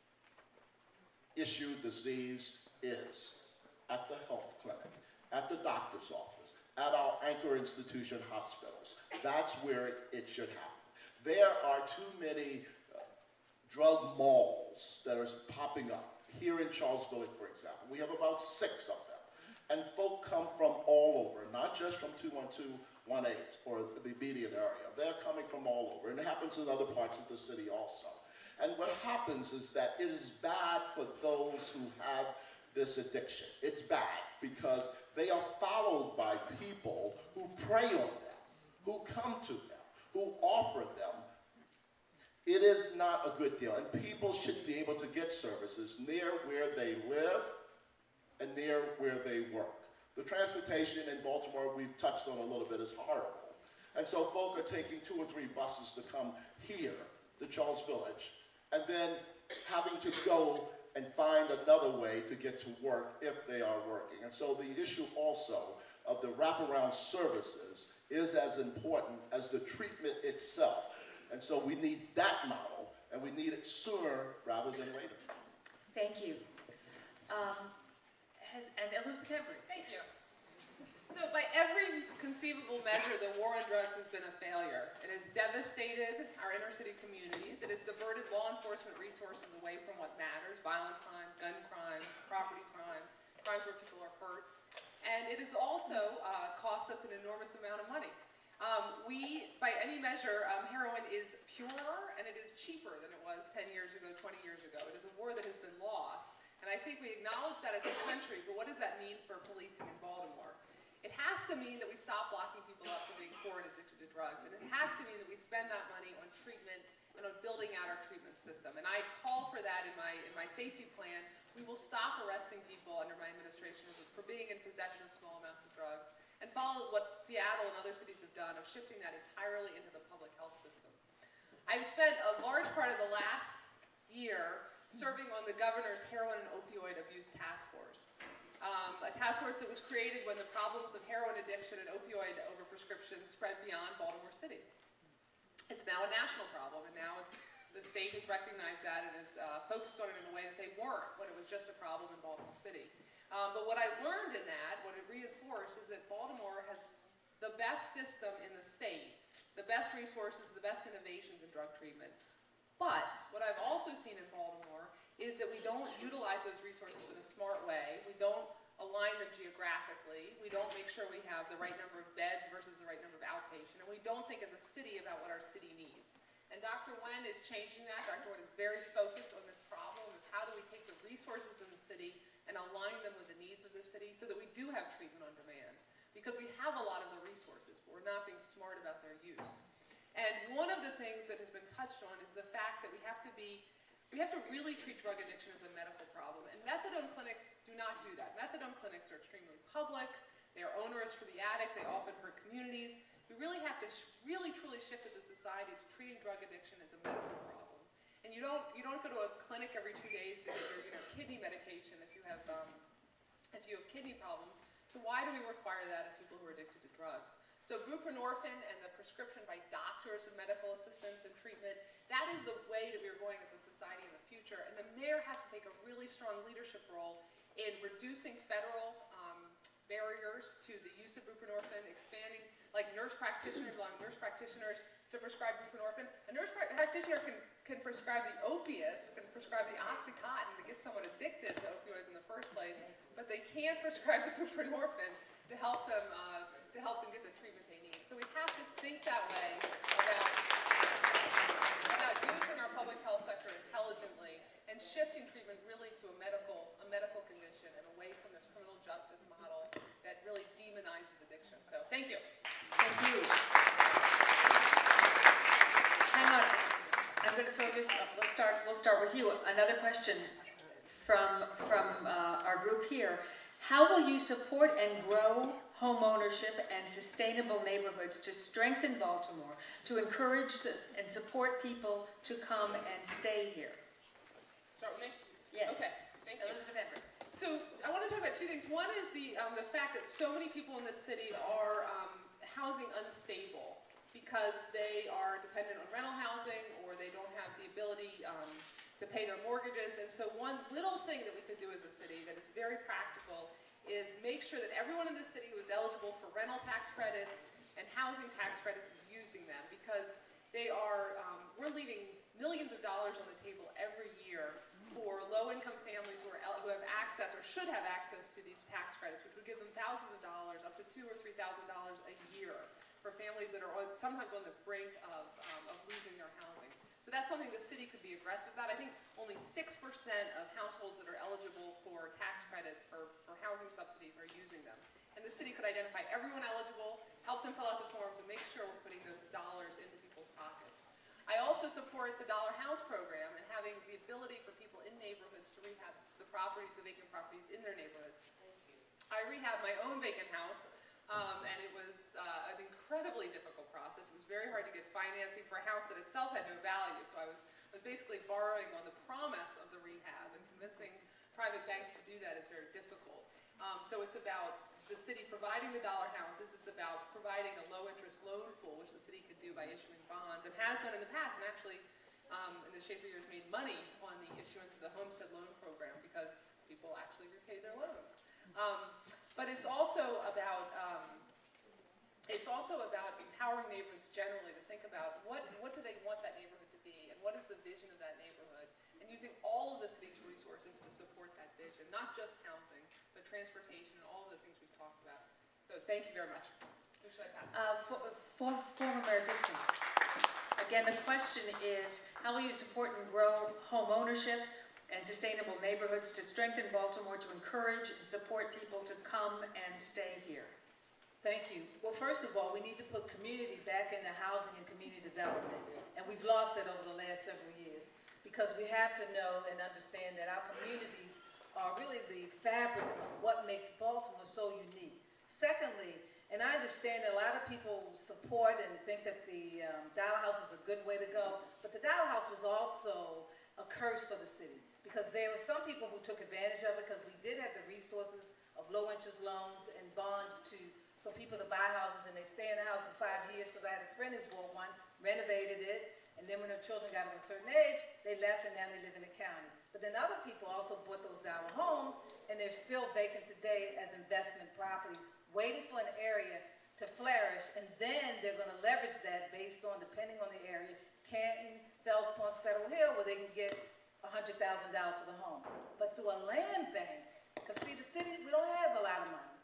issue, disease is, at the health clinic, at the doctor's office, at our anchor institution hospitals. That's where it should happen. There are too many uh, drug malls that are popping up. Here in Charles Village, for example, we have about six of them. And folk come from all over, not just from two one two one eight or the immediate area. They're coming from all over, and it happens in other parts of the city also. And what happens is that it is bad for those who have this addiction. It's bad because they are followed by people who prey on them, who come to them, who offer them. It is not a good deal, and people should be able to get services near where they live and near where they work. The transportation in Baltimore, we've touched on a little bit, is horrible. And so folk are taking two or three buses to come here, to Charles Village, and then having to go and find another way to get to work if they are working. And so the issue also of the wraparound services is as important as the treatment itself. And so we need that model, and we need it sooner rather than later. Thank you. Um, has, and Elizabeth Embry. Thank you. So by every conceivable measure, the war on drugs has been a failure. It has devastated our inner city communities. It has diverted law enforcement resources away from what matters: violent crime, gun crime, property crime, crimes where people are hurt. And it has also uh, cost us an enormous amount of money. Um, we, by any measure, um, heroin is purer and it is cheaper than it was ten years ago, twenty years ago. It is a war that has been lost. And I think we acknowledge that as a country, but what does that mean for policing in Baltimore? It has to mean that we stop locking people up for being poor and addicted to drugs. And it has to mean that we spend that money on treatment and on building out our treatment system. And I call for that in my, in my safety plan. We will stop arresting people under my administration for being in possession of small amounts of drugs and follow what Seattle and other cities have done of shifting that entirely into the public health system. I've spent a large part of the last year serving on the governor's heroin and opioid abuse task force. Um, a task force that was created when the problems of heroin addiction and opioid overprescription spread beyond Baltimore City. It's now a national problem, and now it's, the state has recognized that and is uh, focused on it in a way that they weren't when it was just a problem in Baltimore City. Um, but what I learned in that, what it reinforced, is that Baltimore has the best system in the state, the best resources, the best innovations in drug treatment. But what I've also seen in Baltimore is that we don't utilize those resources in a smart way. We don't align them geographically. We don't make sure we have the right number of beds versus the right number of outpatient. And we don't think as a city about what our city needs. And Doctor Wen is changing that. Doctor Wen is very focused on this problem of how do we take the resources in the city and align them with the needs of the city so that we do have treatment on demand. Because we have a lot of the resources, but we're not being smart about their use. And one of the things that has been touched on is the fact that we have to be We have to really treat drug addiction as a medical problem, and methadone clinics do not do that. Methadone clinics are extremely public, they are onerous for the addict, they often hurt communities. We really have to sh really truly shift as a society to treating drug addiction as a medical problem. And you don't, you don't go to a clinic every two days to get your you know, kidney medication if you have, um, if you have kidney problems. So why do we require that of people who are addicted to drugs? So buprenorphine and the prescription by doctors and medical assistants and treatment, that is the way that we are going as a society in the future. And the mayor has to take a really strong leadership role in reducing federal um, barriers to the use of buprenorphine, expanding, like nurse practitioners, allowing nurse practitioners to prescribe buprenorphine. A nurse practitioner can, can prescribe the opiates, can prescribe the Oxycontin to get someone addicted to opioids in the first place, but they can't prescribe the buprenorphine to help them, uh, to help them get the treatment they need. So we have to think that way about, about using our public health sector intelligently and shifting treatment really to a medical, a medical condition and away from this criminal justice model that really demonizes addiction. So thank you. Thank you. Hang on. I'm going to throw this up. Let's start, we'll start with you. Another question from, from uh, our group here. How will you support and grow home ownership and sustainable neighborhoods to strengthen Baltimore, to encourage and support people to come and stay here? Start with me? Yes. Okay. Thank you. Elizabeth Embry. So I want to talk about two things. One is the, um, the fact that so many people in this city are um, housing unstable because they are dependent on rental housing or they don't have the ability um, to pay their mortgages. And so one little thing that we could do as a city that is very practical is make sure that everyone in this city who is eligible for rental tax credits and housing tax credits is using them, because they are, um, we're leaving millions of dollars on the table every year for low-income families who, are, who have access or should have access to these tax credits, which would give them thousands of dollars, up to two or three thousand dollars a year for families that are on, sometimes on the brink of, um, of losing their housing. So that's something the city could be aggressive about. I think only six percent of households that are eligible for tax credits for, for housing subsidies are using them. And the city could identify everyone eligible, help them fill out the forms, and make sure we're putting those dollars into people's pockets. I also support the Dollar House program and having the ability for people in neighborhoods to rehab the properties, the vacant properties in their neighborhoods. I rehabbed my own vacant house, um, and it was uh, an incredibly difficult process. It was very hard to get financing for a house that itself had no value, so I was, was basically borrowing on the promise of the rehab, and convincing private banks to do that is very difficult. Um, so it's about the city providing the dollar houses. It's about providing a low-interest loan pool, which the city could do by issuing bonds, and has done in the past, and actually um, in the Schaefer years made money on the issuance of the homestead loan program because people actually repaid their loans. Um, but it's also about um, it's also about empowering neighborhoods generally to think about what what do they want that neighborhood to be, and what is the vision of that neighborhood, and using all of the city's resources to support that vision, not just housing, but transportation and all of the things we've talked about. So thank you very much. Who should I pass? Uh, for, for, former Mayor Dixon. Again, the question is, how will you support and grow home ownership and sustainable neighborhoods to strengthen Baltimore, to encourage and support people to come and stay here? Thank you. Well, first of all, we need to put community back into housing and community development. And we've lost that over the last several years, because we have to know and understand that our communities are really the fabric of what makes Baltimore so unique. Secondly, and I understand that a lot of people support and think that the um, Dollar House is a good way to go, but the Dollar House was also a curse for the city, because there were some people who took advantage of it, because we did have the resources of low-interest loans and bonds to for people to buy houses, and they stay in the house for five years, because I had a friend who bought one, renovated it, and then when her children got of a certain age, they left, and now they live in the county. But then other people also bought those dollar homes, and they're still vacant today as investment properties, waiting for an area to flourish, and then they're going to leverage that based on, depending on the area, Canton, Fells Point, Federal Hill, where they can get one hundred thousand dollars for the home. But through a land bank, because see, the city, we don't have a lot of money.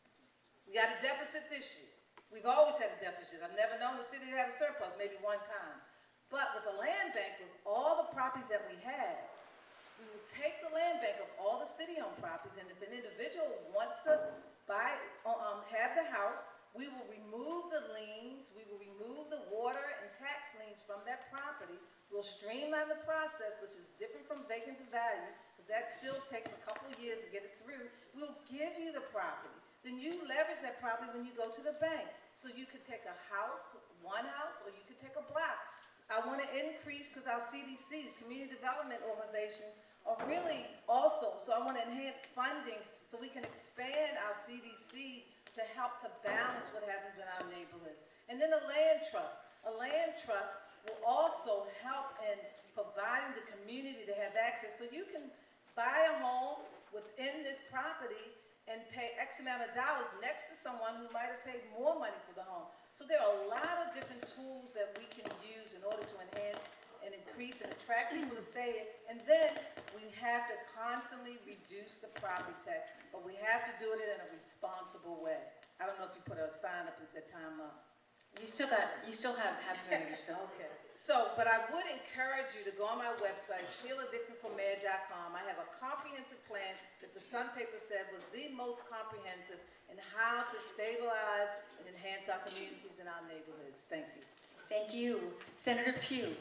We got a deficit this year. We've always had a deficit. I've never known the city to have a surplus, maybe one time. But with a land bank, with all the properties that we have, we will take the land bank of all the city-owned properties, and if an individual wants to buy, um, have the house, we will remove the liens, we will remove the water and tax liens from that property. We'll streamline the process, which is different from vacant to value, because that still takes a couple of years to get it through. We'll give you the property. Then you leverage that property when you go to the bank. So you could take a house, one house, or you could take a block. I want to increase, because our C D Cs, community development organizations, are really also, so I want to enhance funding so we can expand our C D Cs to help to balance what happens in our neighborhoods. And then a land trust. A land trust will also help in providing the community to have access. So you can buy a home within this property and pay X amount of dollars next to someone who might have paid more money for the home. So there are a lot of different tools that we can use in order to enhance and increase and attract people to stay. And then we have to constantly reduce the property tax, but we have to do it in a responsible way. I don't know if you put a sign up and said time up. You still got, you still have half a minute or so. Okay. So, but I would encourage you to go on my website, Sheila Dixon for mayor dot com. I have a comprehensive plan that the Sun paper said was the most comprehensive in how to stabilize and enhance our communities and our neighborhoods. Thank you. Thank you. Senator Pugh.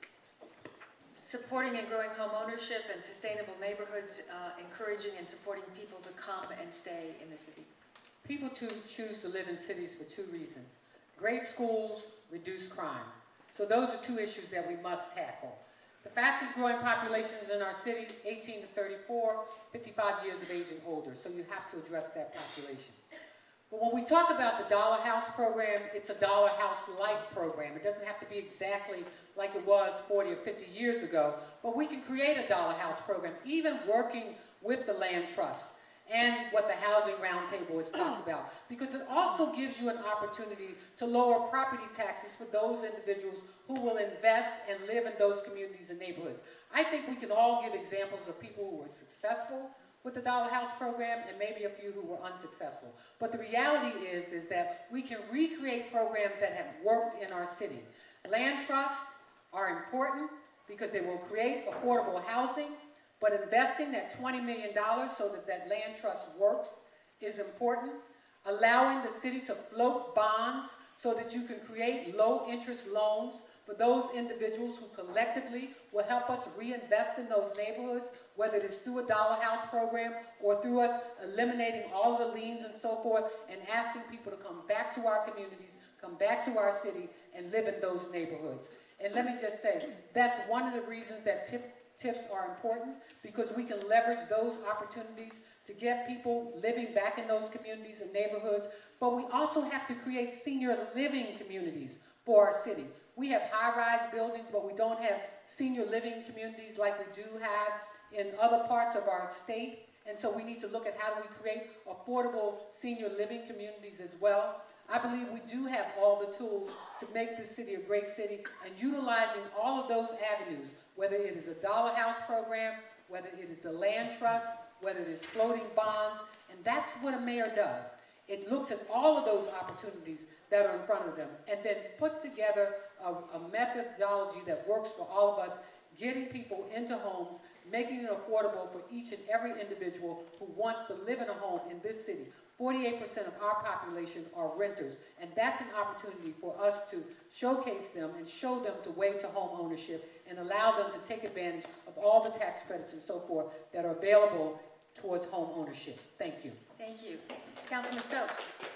Supporting and growing home ownership and sustainable neighborhoods, uh, encouraging and supporting people to come and stay in the city. People choose to live in cities for two reasons. Great schools, reduce crime. So those are two issues that we must tackle. The fastest growing populations in our city, eighteen to thirty-four, fifty-five years of age and older. So you have to address that population. But when we talk about the Dollar House program, it's a Dollar House-like program. It doesn't have to be exactly like it was forty or fifty years ago, but we can create a Dollar House program, even working with the land trust and what the Housing Roundtable has talked about, because it also gives you an opportunity to lower property taxes for those individuals who will invest and live in those communities and neighborhoods. I think we can all give examples of people who were successful with the Dollar House program and maybe a few who were unsuccessful. But the reality is, is that we can recreate programs that have worked in our city. Land trusts are important because they will create affordable housing, but investing that twenty million dollars so that that land trust works is important. Allowing the city to float bonds so that you can create low interest loans for those individuals who collectively will help us reinvest in those neighborhoods, whether it is through a Dollar House program or through us eliminating all of the liens and so forth and asking people to come back to our communities, come back to our city and live in those neighborhoods. And let me just say, that's one of the reasons that tip Tips are important, because we can leverage those opportunities to get people living back in those communities and neighborhoods, but we also have to create senior living communities for our city. We have high-rise buildings, but we don't have senior living communities like we do have in other parts of our state, and so we need to look at how do we create affordable senior living communities as well. I believe we do have all the tools to make this city a great city, and utilizing all of those avenues, whether it is a Dollar House program, whether it is a land trust, whether it is floating bonds, and that's what a mayor does. It looks at all of those opportunities that are in front of them, and then put together a, a methodology that works for all of us, getting people into homes, making it affordable for each and every individual who wants to live in a home in this city. forty-eight percent of our population are renters, and that's an opportunity for us to showcase them and show them the way to home ownership and allow them to take advantage of all the tax credits and so forth that are available towards home ownership. Thank you. Thank you. Councilman Stokes.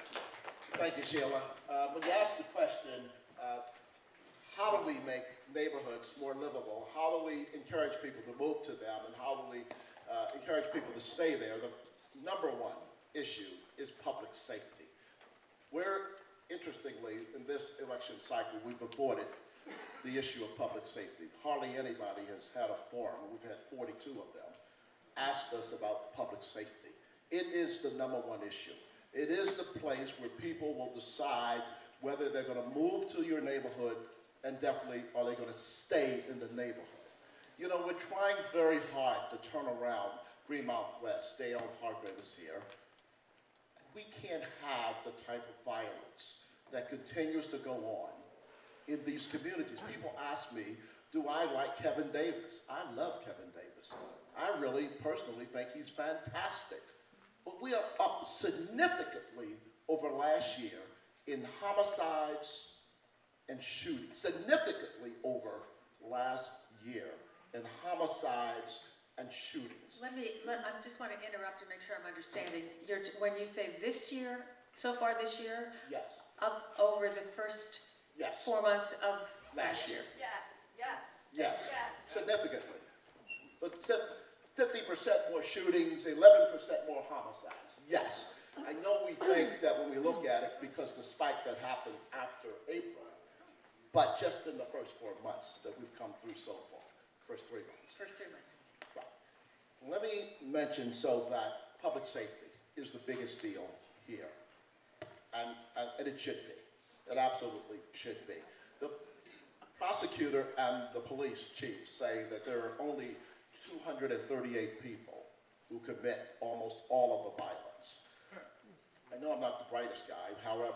Thank you, Sheila. Uh, when you asked the question, uh, how do we make neighborhoods more livable? How do we encourage people to move to them? And how do we uh, encourage people to stay there? The number one issue is public safety. We're, interestingly, in this election cycle, we've avoided the issue of public safety. Hardly anybody has had a forum, we've had forty-two of them, asked us about public safety. It is the number one issue. It is the place where people will decide whether they're going to move to your neighborhood, and definitely are they going to stay in the neighborhood. You know, we're trying very hard to turn around Greenmount West. Dale Hargrave is here. We can't have the type of violence that continues to go on in these communities. People ask me, do I like Kevin Davis? I love Kevin Davis. I really personally think he's fantastic. But we are up significantly over last year in homicides and shootings, significantly over last year in homicides and shootings. Let me, let, I just want to interrupt to make sure I'm understanding. You're, when you say this year, so far this year? Yes. Up over the first yes. four months of last, last year. year? Yes, yes. Yes, yes. significantly. But fifty percent more shootings, eleven percent more homicides. Yes, I know we think that when we look at it, because the spike that happened after April, but just in the first four months that we've come through so far, first three months. First three months. Right. Let me mention so that public safety is the biggest deal here, and, and, and it should be. It absolutely should be. The prosecutor and the police chief say that there are only two hundred thirty-eight people who commit almost all of the violence. I know I'm not the brightest guy, however.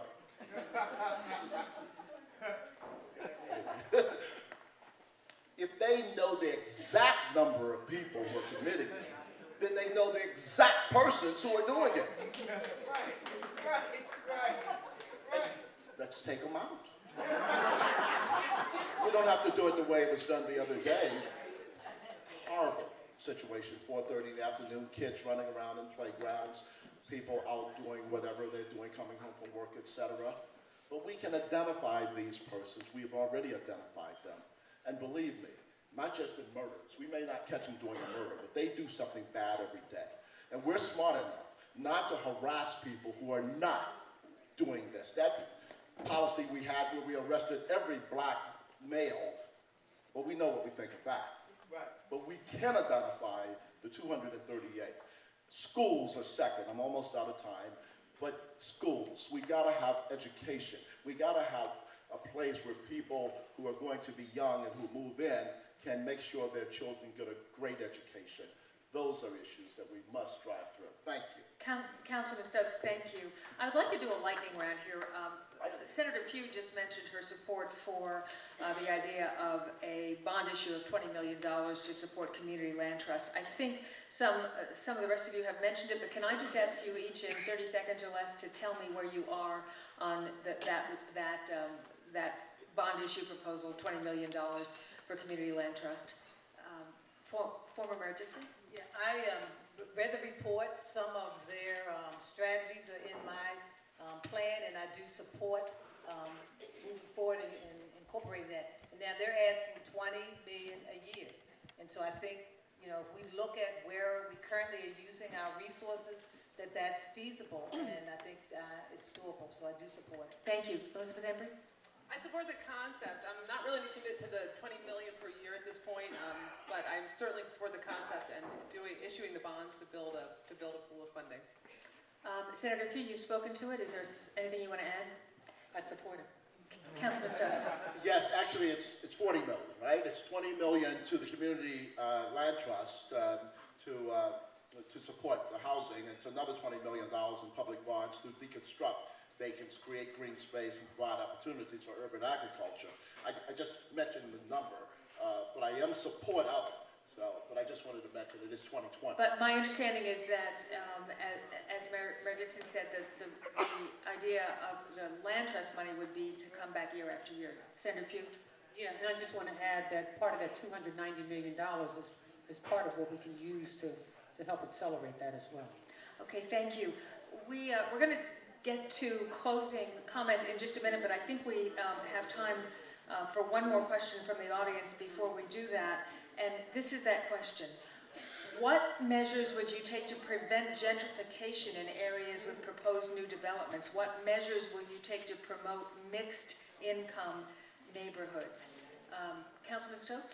If they know the exact number of people who are committing it, then they know the exact persons who are doing it. Right, right, right, right. Let's take them out. We don't have to do it the way it was done the other day. Horrible situation, four thirty in the afternoon, kids running around in playgrounds, people out doing whatever they're doing, coming home from work, et cetera. But we can identify these persons. We've already identified them. And believe me, not just in murders. We may not catch them doing a murder, but they do something bad every day. And we're smart enough not to harass people who are not doing this. That policy we had where we arrested every black male, well, we know what we think of that. Right. But we can identify the two hundred thirty-eight. Schools are second. I'm almost out of time. But schools, we gotta have education. We gotta have a place where people who are going to be young and who move in can make sure their children get a great education. Those are issues that we must drive through. Thank you. Count, Councilman Stokes, thank you. I would like to do a lightning round here. Um, Senator Pugh just mentioned her support for uh, the idea of a bond issue of twenty million dollars to support community land trust. I think some, uh, some of the rest of you have mentioned it, but can I just ask you each in thirty seconds or less to tell me where you are on the, that, that, um, that bond issue proposal, twenty million dollars for community land trust? Um, for, former Mayor Dixon? Yeah, I um, read the report. Some of their um, strategies are in my um, plan, and I do support um, moving forward and, and incorporating that. And now they're asking twenty million dollars a year. And so I think, you know, if we look at where we currently are using our resources, that that's feasible, and I think uh, it's doable, so I do support it. Thank you. Elizabeth Embry? I support the concept. I'm not really going to commit to the twenty million dollars per year at this point, um, but I certainly support the concept and doing, issuing the bonds to build a to build a pool of funding. Um, Senator Pugh, you've spoken to it. Is there anything you want to add? I support it. Councilman Stokes. Yes, actually, it's it's forty million, right? It's twenty million to the community uh, land trust uh, to uh, to support the housing. It's another twenty million dollars in public bonds to deconstruct vacants, create green space, and provide opportunities for urban agriculture. I, I just mentioned the number, uh, but I am support of it. So, but I just wanted to mention it is twenty twenty. But my understanding is that, um, as, as Mayor, Mayor Dixon said, that the, the idea of the land trust money would be to come back year after year. Senator Pugh? Yeah, and I just want to add that part of that two hundred ninety million dollars is, is part of what we can use to, to help accelerate that as well. Okay, thank you. We, uh, we're going to get to closing comments in just a minute, but I think we um, have time uh, for one more question from the audience before we do that. And this is that question. What measures would you take to prevent gentrification in areas with proposed new developments? What measures will you take to promote mixed income neighborhoods? Um, Councilman Stokes?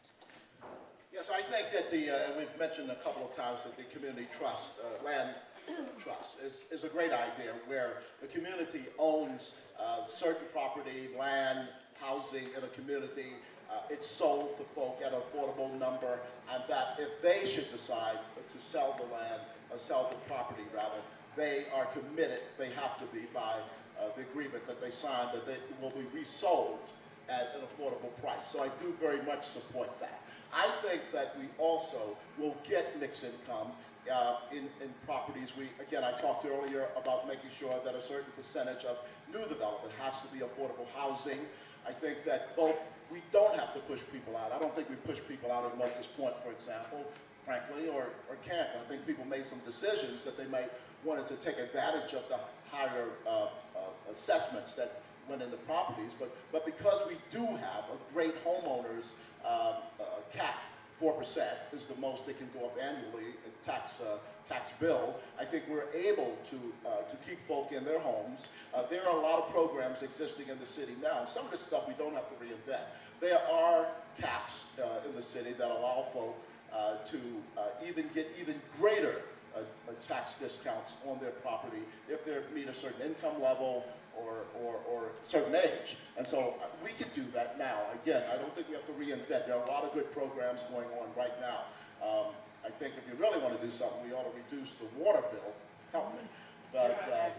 Yes, I think that the, uh, we've mentioned a couple of times that the community trust, uh, land trust is, is a great idea where the community owns uh, certain property, land, housing in a community. Uh, it's sold to folk at an affordable number, and that if they should decide to sell the land, or sell the property rather, they are committed, they have to be by uh, the agreement that they signed, that they will be resold at an affordable price. So I do very much support that. I think that we also will get mixed income uh, in, in properties. We, again, I talked earlier about making sure that a certain percentage of new development has to be affordable housing. I think that both, we don't have to push people out. I don't think we push people out at Locust Point, for example, frankly, or, or can't. I think people made some decisions that they might wanted to take advantage of the higher uh, uh, assessments that went into properties, but, but because we do have a great homeowners uh, uh, cap four percent is the most they can go up annually in tax, uh, tax bill. I think we're able to, uh, to keep folk in their homes. Uh, there are a lot of programs existing in the city now, and some of this stuff we don't have to reinvent. There are caps uh, in the city that allow folk uh, to uh, even get even greater uh, uh, tax discounts on their property if they meet a certain income level or, or, or certain age. And so uh, we can do that now. Again, I don't think we have to reinvent. There are a lot of good programs going on right now. Um, I think if you really want to do something, we ought to reduce the water bill. Help me. But, uh,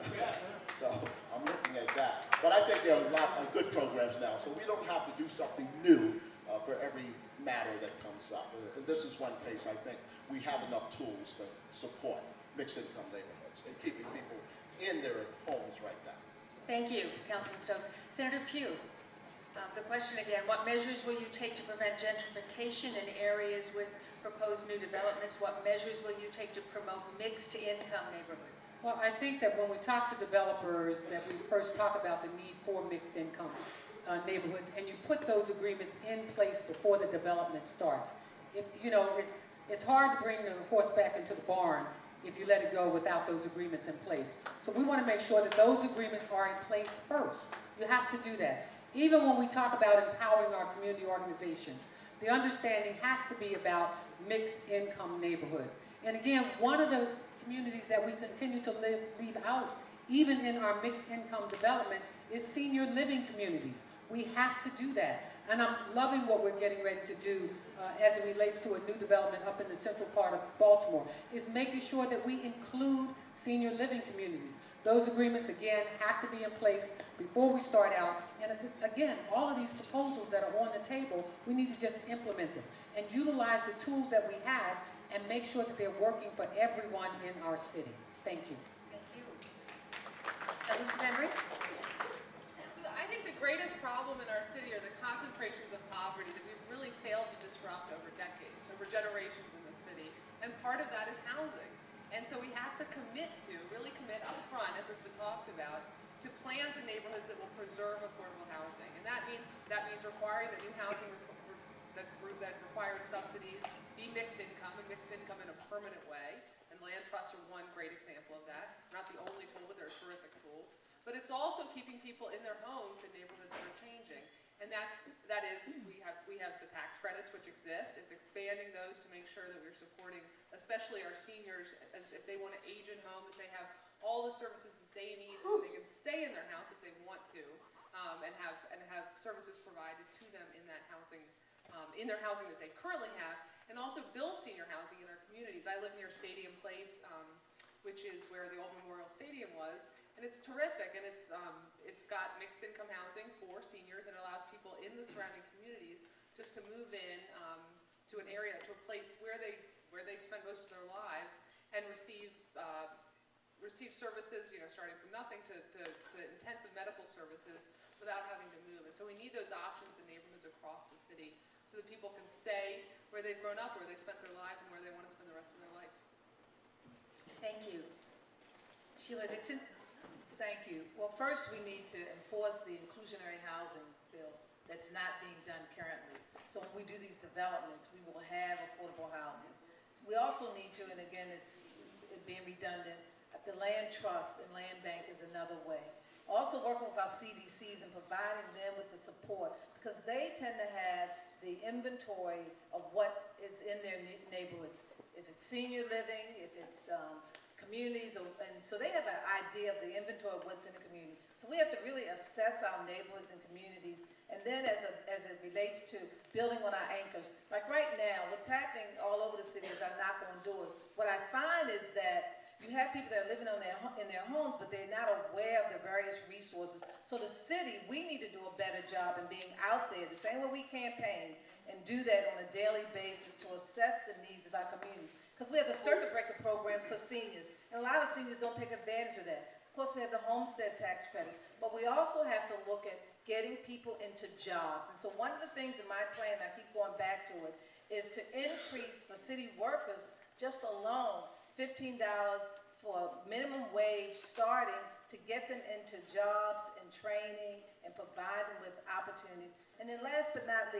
so I'm looking at that. But I think there are a lot of good programs now. So we don't have to do something new uh, for every matter that comes up. And this is one case I think we have enough tools to support mixed income neighborhoods and keeping people in their homes right now. Thank you, Councilman Stokes. Senator Pugh, uh, the question again, what measures will you take to prevent gentrification in areas with proposed new developments? What measures will you take to promote mixed income neighborhoods? Well, I think that when we talk to developers, that we first talk about the need for mixed income uh, neighborhoods, and you put those agreements in place before the development starts. If, you know, it's, it's hard to bring the horse back into the barn if you let it go without those agreements in place. So we want to make sure that those agreements are in place first. You have to do that. Even when we talk about empowering our community organizations, the understanding has to be about mixed income neighborhoods. And again, one of the communities that we continue to live, leave out, even in our mixed income development, is senior living communities. We have to do that. And I'm loving what we're getting ready to do uh, as it relates to a new development up in the central part of Baltimore, is making sure that we include senior living communities. Those agreements, again, have to be in place before we start out. And again, all of these proposals that are on the table, we need to just implement them and utilize the tools that we have and make sure that they're working for everyone in our city. Thank you. Thank you. Elizabeth Embry? I think the greatest problem in our city are the concentrations of poverty that we've really failed to disrupt over decades, over generations in the city. And part of that is housing. And so we have to commit to, really commit up front, as has been talked about, to plans in neighborhoods that will preserve affordable housing. And that means, that means requiring that new housing that, that requires subsidies be mixed income, and mixed income in a permanent way. And land trusts are one great example of that. Not the only tool, but they're a terrific tool. But it's also keeping people in their homes in neighborhoods that are changing. And that's, that is, we have, we have the tax credits which exist. It's expanding those to make sure that we're supporting, especially our seniors, as if they want to age in home, that they have all the services that they need so that they can stay in their house if they want to, um, and have, and have services provided to them in that housing, um, in their housing that they currently have, and also build senior housing in our communities. I live near Stadium Place, um, which is where the old Memorial Stadium was. And it's terrific, and it's, um, it's got mixed income housing for seniors and allows people in the surrounding communities just to move in um, to an area, to a place where they where they spend most of their lives and receive uh, receive services, you know, starting from nothing to, to, to intensive medical services without having to move. And so we need those options in neighborhoods across the city so that people can stay where they've grown up, where they spent their lives, and where they want to spend the rest of their life. Thank you. Sheila Dixon? Thank you. Well, first we need to enforce the inclusionary housing bill that's not being done currently. So when we do these developments, we will have affordable housing. So we also need to, and again, it's it being redundant, the land trust and land bank is another way. Also working with our C D Cs and providing them with the support, because they tend to have the inventory of what is in their neighborhoods. If it's senior living, if it's um, communities, or, and so they have an idea of the inventory of what's in the community. So we have to really assess our neighborhoods and communities, and then as, a, as it relates to building on our anchors. Like right now, what's happening all over the city as I knock on doors, what I find is that you have people that are living on their, in their homes, but they're not aware of the various resources. So the city, we need to do a better job in being out there, the same way we campaign, and do that on a daily basis to assess the needs of our communities. Because we have the circuit breaker program for seniors, and a lot of seniors don't take advantage of that. Of course, we have the homestead tax credit, but we also have to look at getting people into jobs. And so one of the things in my plan, I keep going back to it, is to increase for city workers, just alone, fifteen dollars for minimum wage starting to get them into jobs and training and provide them with opportunities. And then last but not least,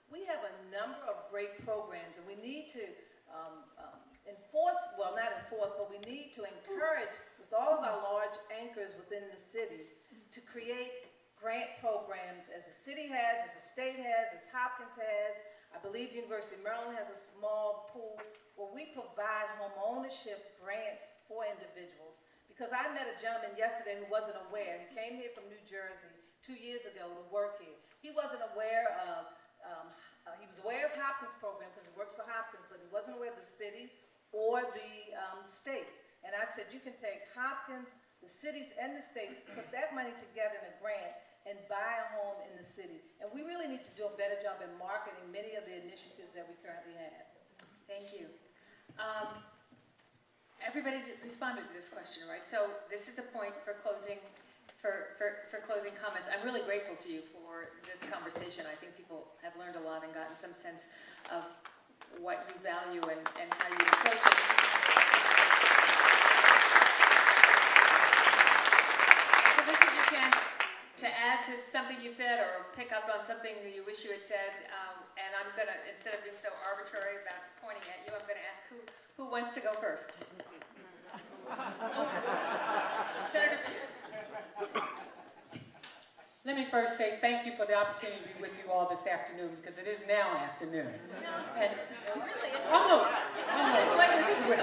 we have a number of great programs, and we need to um, um, enforce, well, not enforce, but we need to encourage with all of our large anchors within the city to create grant programs as the city has, as the state has, as Hopkins has. I believe University of Maryland has a small pool where we provide home ownership grants for individuals. Because I met a gentleman yesterday who wasn't aware. He came here from New Jersey two years ago to work here. He wasn't aware of, um, uh, he was aware of Hopkins program because he works for Hopkins, but he wasn't aware of the cities or the um, states. And I said, you can take Hopkins, the cities and the states, put that money together in a grant and buy a home in the city. And we really need to do a better job in marketing many of the initiatives that we currently have. Thank you. Um, everybody's responded to this question, right? So this is the point for closing, for, for, for closing comments. I'm really grateful to you for this conversation. I think people have learned a lot and gotten some sense of what you value and, and how you approach it. So this is your chance to add to something you said or pick up on something that you wish you had said. Um, and I'm going to, instead of being so arbitrary about pointing at you, I'm going to ask who, who wants to go first? Senator Pugh. Let me first say thank you for the opportunity to be with you all this afternoon, because it is now afternoon. No, and, really, it's almost. It's almost. like this will.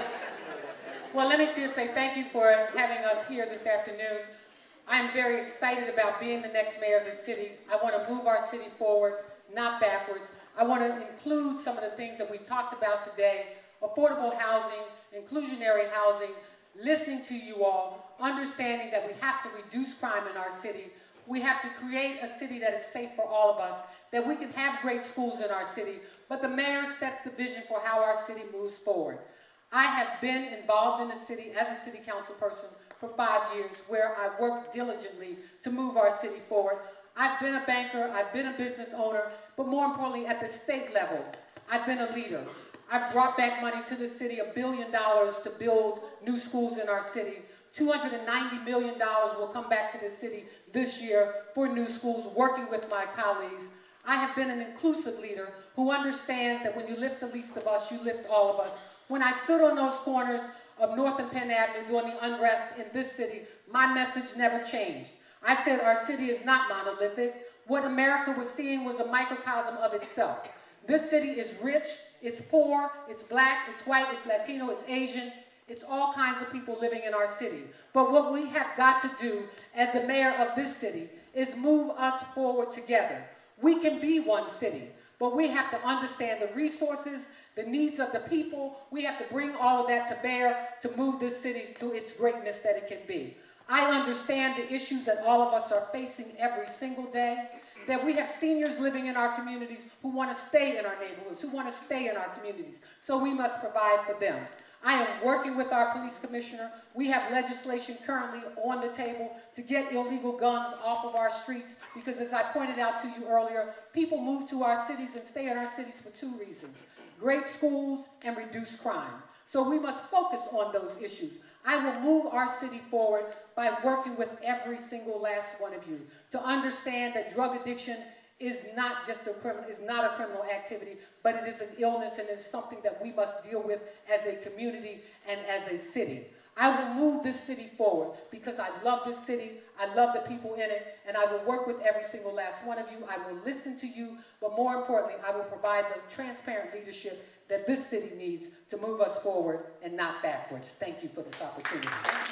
Well, let me just say thank you for having us here this afternoon. I'm very excited about being the next mayor of the city. I want to move our city forward, not backwards. I want to include some of the things that we've talked about today: affordable housing, inclusionary housing, listening to you all, understanding that we have to reduce crime in our city. We have to create a city that is safe for all of us, that we can have great schools in our city, but the mayor sets the vision for how our city moves forward. I have been involved in the city as a city council person for five years, where I worked diligently to move our city forward. I've been a banker, I've been a business owner, but more importantly, at the state level, I've been a leader. I've brought back money to the city, a billion dollars to build new schools in our city. two hundred ninety million dollars will come back to the city this year for new schools, working with my colleagues. I have been an inclusive leader who understands that when you lift the least of us, you lift all of us. When I stood on those corners of North and Penn Avenue during the unrest in this city, my message never changed. I said our city is not monolithic. What America was seeing was a microcosm of itself. This city is rich, it's poor, it's black, it's white, it's Latino, it's Asian. It's all kinds of people living in our city. But what we have got to do as the mayor of this city is move us forward together. We can be one city, but we have to understand the resources, the needs of the people. We have to bring all of that to bear to move this city to its greatness that it can be. I understand the issues that all of us are facing every single day, that we have seniors living in our communities who want to stay in our neighborhoods, who want to stay in our communities, so we must provide for them. I am working with our police commissioner. We have legislation currently on the table to get illegal guns off of our streets, because as I pointed out to you earlier, people move to our cities and stay in our cities for two reasons: great schools and reduce crime. So we must focus on those issues. I will move our city forward by working with every single last one of you to understand that drug addiction is not just a criminal, is not a criminal activity, but it is an illness, and it's something that we must deal with as a community and as a city. I will move this city forward because I love this city, I love the people in it, and I will work with every single last one of you. I will listen to you, but more importantly, I will provide the transparent leadership that this city needs to move us forward and not backwards. Thank you for this opportunity.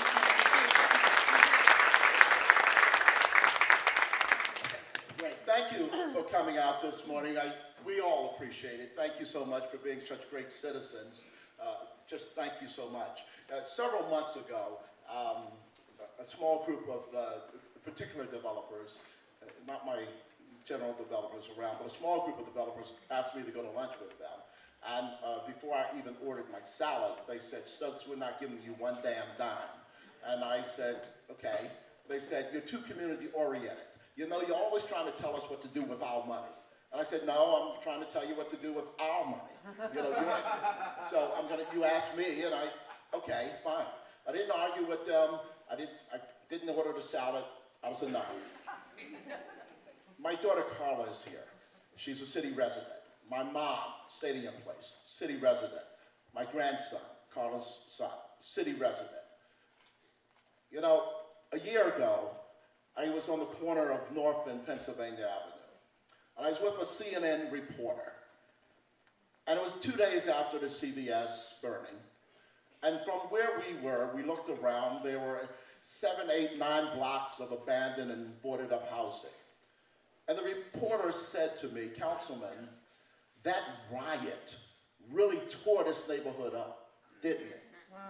Great. Thank you for coming out this morning. I, we all appreciate it. Thank you so much for being such great citizens. Uh, just thank you so much. Uh, several months ago, um, a small group of uh, particular developers, uh, not my general developers around, but a small group of developers asked me to go to lunch with them. And uh, before I even ordered my salad, they said, "Stokes, we're not giving you one damn dime." And I said, okay. They said, "You're too community oriented. You know, you're always trying to tell us what to do with our money." And I said, "No, I'm trying to tell you what to do with our money." You know, you, so I'm gonna, you asked me, and I, okay, fine. I didn't argue with them. I didn't, I didn't order the salad. I was a no. My daughter Carla is here. She's a city resident. my mom, Stadium Place, city resident. My grandson, Carlos' son, city resident. You know, a year ago, I was on the corner of North and Pennsylvania Avenue, and I was with a C N N reporter. And it was two days after the C V S burning. And from where we were, we looked around, there were seven, eight, nine blocks of abandoned and boarded up housing. And the reporter said to me, Councilman, that riot really tore this neighborhood up, didn't it?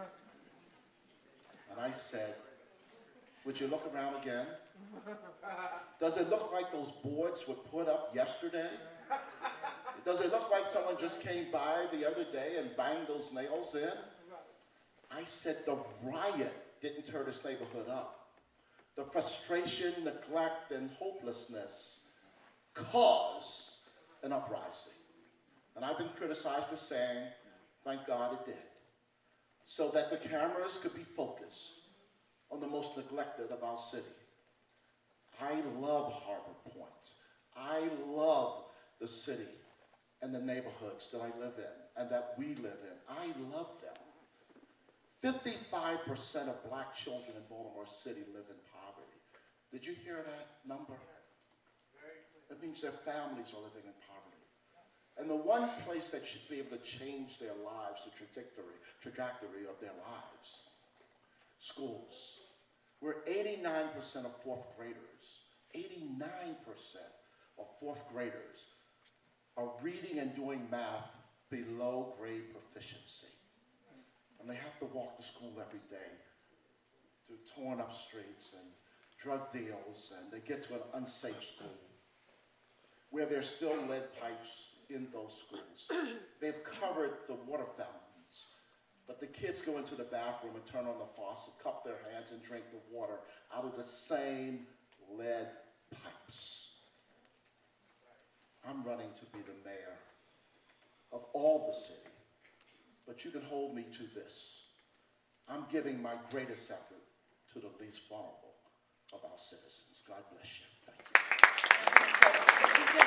And I said, would you look around again? Does it look like those boards were put up yesterday? Does it look like someone just came by the other day and banged those nails in? I said, the riot didn't tear this neighborhood up. The frustration, neglect, and hopelessness caused an uprising. And I've been criticized for saying, thank God it did. So that the cameras could be focused on the most neglected of our city. I love Harbor Point. I love the city and the neighborhoods that I live in and that we live in. I love them. fifty-five percent of black children in Baltimore City live in poverty. Did you hear that number? That means their families are living in poverty. And the one place that should be able to change their lives, the trajectory, trajectory of their lives, schools. We're eighty-nine percent of fourth graders, eighty-nine percent of fourth graders are reading and doing math below grade proficiency. And they have to walk to school every day through torn up streets and drug deals, and they get to an unsafe school where there's still lead pipes in those schools. They've covered the water fountains, but the kids go into the bathroom and turn on the faucet, cup their hands and drink the water out of the same lead pipes. I'm running to be the mayor of all the city, but you can hold me to this. I'm giving my greatest effort to the least vulnerable of our citizens. God bless you. Thank you.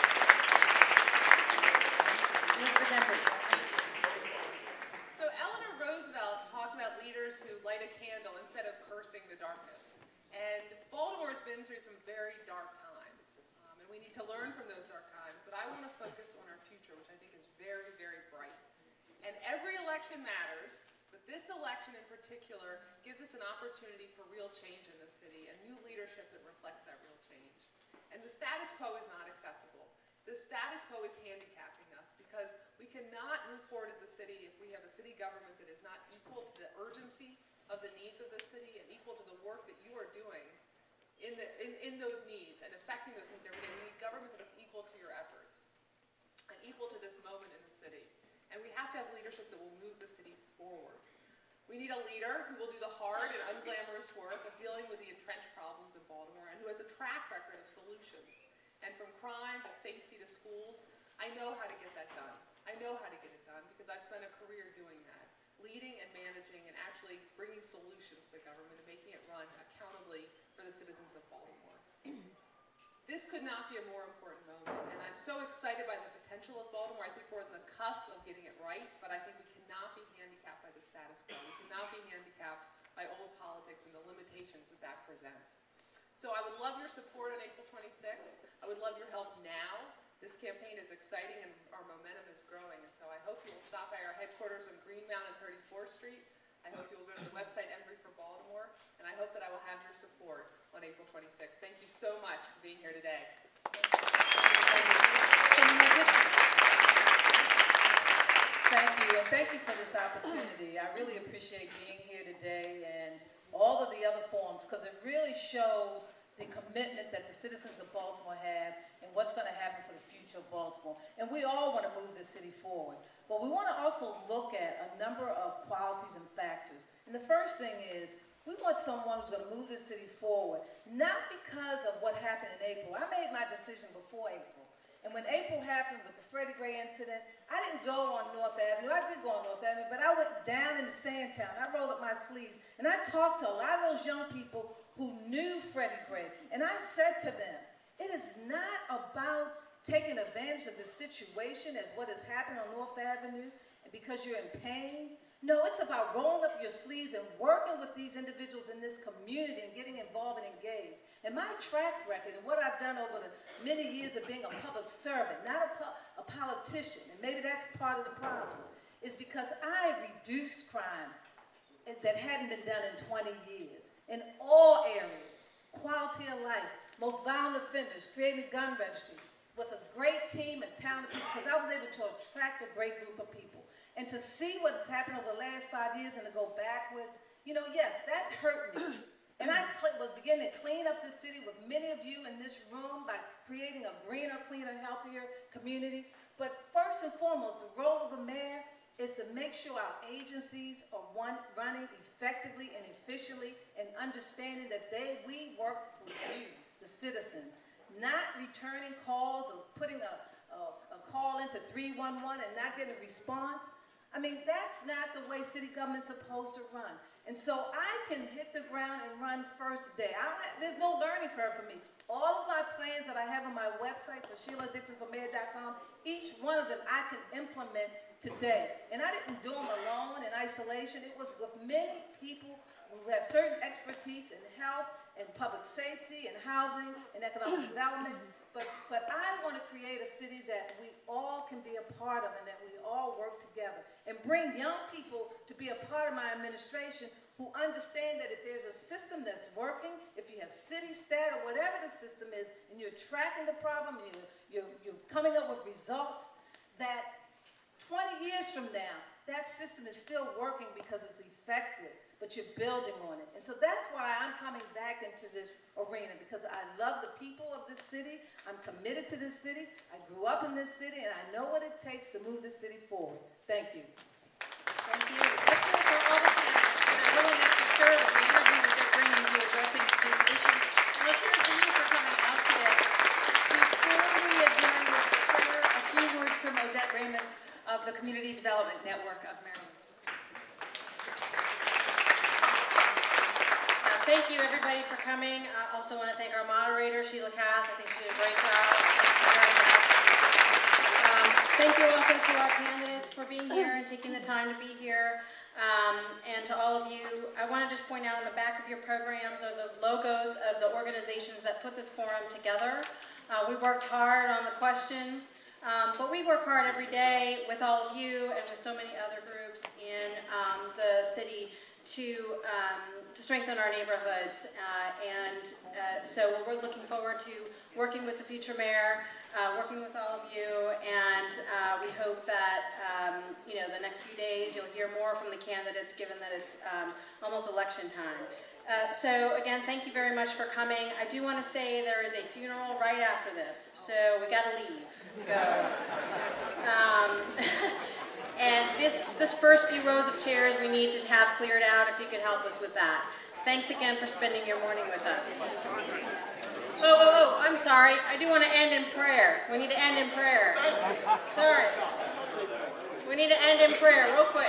So Eleanor Roosevelt talked about leaders who light a candle instead of cursing the darkness. And Baltimore has been through some very dark times. Um, and we need to learn from those dark times. But I want to focus on our future, which I think is very, very bright. And every election matters, but this election in particular gives us an opportunity for real change in the city and new leadership that reflects that real change. And the status quo is not acceptable. The status quo is handicapping us because we cannot move forward as a city if we have a city government that is not equal to the urgency of the needs of the city and equal to the work that you are doing in, the, in, in those needs and affecting those needs every day. We need government that is equal to your efforts and equal to this moment in the city. And we have to have leadership that will move the city forward. We need a leader who will do the hard and unglamorous work of dealing with the entrenched problems in Baltimore and who has a track record of solutions. And from crime to safety to schools, I know how to get that done. I know how to get it done because I've spent a career doing that, leading and managing and actually bringing solutions to the government and making it run accountably for the citizens of Baltimore. This could not be a more important moment, and I'm so excited by the potential of Baltimore. I think we're on the cusp of getting it right, but I think we cannot be handicapped by the status quo. We cannot be handicapped by old politics and the limitations that that presents. So I would love your support on April twenty-sixth. I would love your help now. This campaign is exciting and our momentum is growing, and so I hope you will stop by our headquarters on Greenmount and thirty-fourth Street. I hope you will go to the website Embry for Baltimore, and I hope that I will have your support on April twenty-sixth. Thank you so much for being here today. Thank you, and thank you for this opportunity. I really appreciate being here today and all of the other forums because it really shows the commitment that the citizens of Baltimore have and what's going to happen for the future of Baltimore. And we all want to move the city forward. But we want to also look at a number of qualities and factors. And the first thing is we want someone who's going to move the city forward, not because of what happened in April. I made my decision before April. And when April happened with the Freddie Gray incident, I didn't go on North Avenue. I did go on North Avenue, but I went down into Sandtown. I rolled up my sleeves, and I talked to a lot of those young people who knew Freddie Gray. And I said to them, it is not about taking advantage of the situation as what has happened on North Avenue, and because you're in pain. No, it's about rolling up your sleeves and working with these individuals in this community and getting involved and engaged. And my track record and what I've done over the many years of being a public servant, not a, po a politician, and maybe that's part of the problem, is because I reduced crime that hadn't been done in twenty years in all areas. Quality of life, most violent offenders, creating a gun registry with a great team and talented people, because I was able to attract a great group of people. And to see what has happened over the last five years and to go backwards, you know, yes, that hurt me. And I was beginning to clean up the city with many of you in this room by creating a greener, cleaner, healthier community. But first and foremost, the role of the mayor is to make sure our agencies are one, running effectively and efficiently, and understanding that they, we work for you, the citizens, not returning calls or putting a, a, a call into three one one and not getting a response. I mean, that's not the way city government's supposed to run. And so I can hit the ground and run first day. I, there's no learning curve for me. All of my plans that I have on my website for Sheila Dixon for mayor dot com, each one of them I can implement today. And I didn't do them alone in isolation. It was with many people who have certain expertise in health and public safety and housing and economic development. But, but I want to create a city that we all can be a part of and that we all work together. And bring young people to be a part of my administration who understand that if there's a system that's working, if you have city stat or whatever the system is, and you're tracking the problem, and you're, you're, you're coming up with results, that twenty years from now, that system is still working because it's effective, but you're building on it. And so that's why I'm coming back into this arena, because I love the people of this city. I'm committed to this city. I grew up in this city, and I know what it takes to move this city forward. Thank you. Thank you. Let's do it for all the time. And I really want to sure that the energy that they're bringing to addressing these issues. And let's hear it for you for coming out today. Before we adjourn with prayer, a few words from Odette Ramus of the Community Development Network of Maryland. Thank you, everybody, for coming. I also want to thank our moderator, Sheila Cass. I think she did a great job. Um, thank you also to our candidates for being here and taking the time to be here. Um, and to all of you, I want to just point out in the back of your programs are the logos of the organizations that put this forum together. Uh, we worked hard on the questions, um, but we work hard every day with all of you and with so many other groups in um, the city to, um, to strengthen our neighborhoods. Uh, and uh, so we're looking forward to working with the future mayor, uh, working with all of you, and uh, we hope that um, you know, the next few days you'll hear more from the candidates, given that it's um, almost election time. Uh, so again, thank you very much for coming. I do want to say there is a funeral right after this, so we got to leave. Go. Um, And this, this first few rows of chairs we need to have cleared out, if you could help us with that. Thanks again for spending your morning with us. Oh, oh, oh, I'm sorry. I do want to end in prayer. We need to end in prayer. Sorry. We need to end in prayer real quick.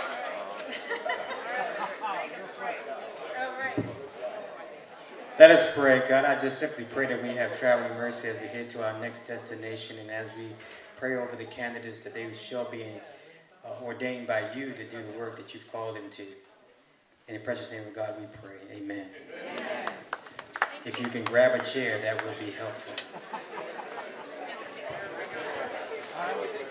All right. Let us pray. God, I just simply pray that we have traveling mercy as we head to our next destination, and as we pray over the candidates, that they shall be uh, ordained by you to do the work that you've called them to. In the precious name of God we pray. Amen. Amen. If you can grab a chair, that will be helpful.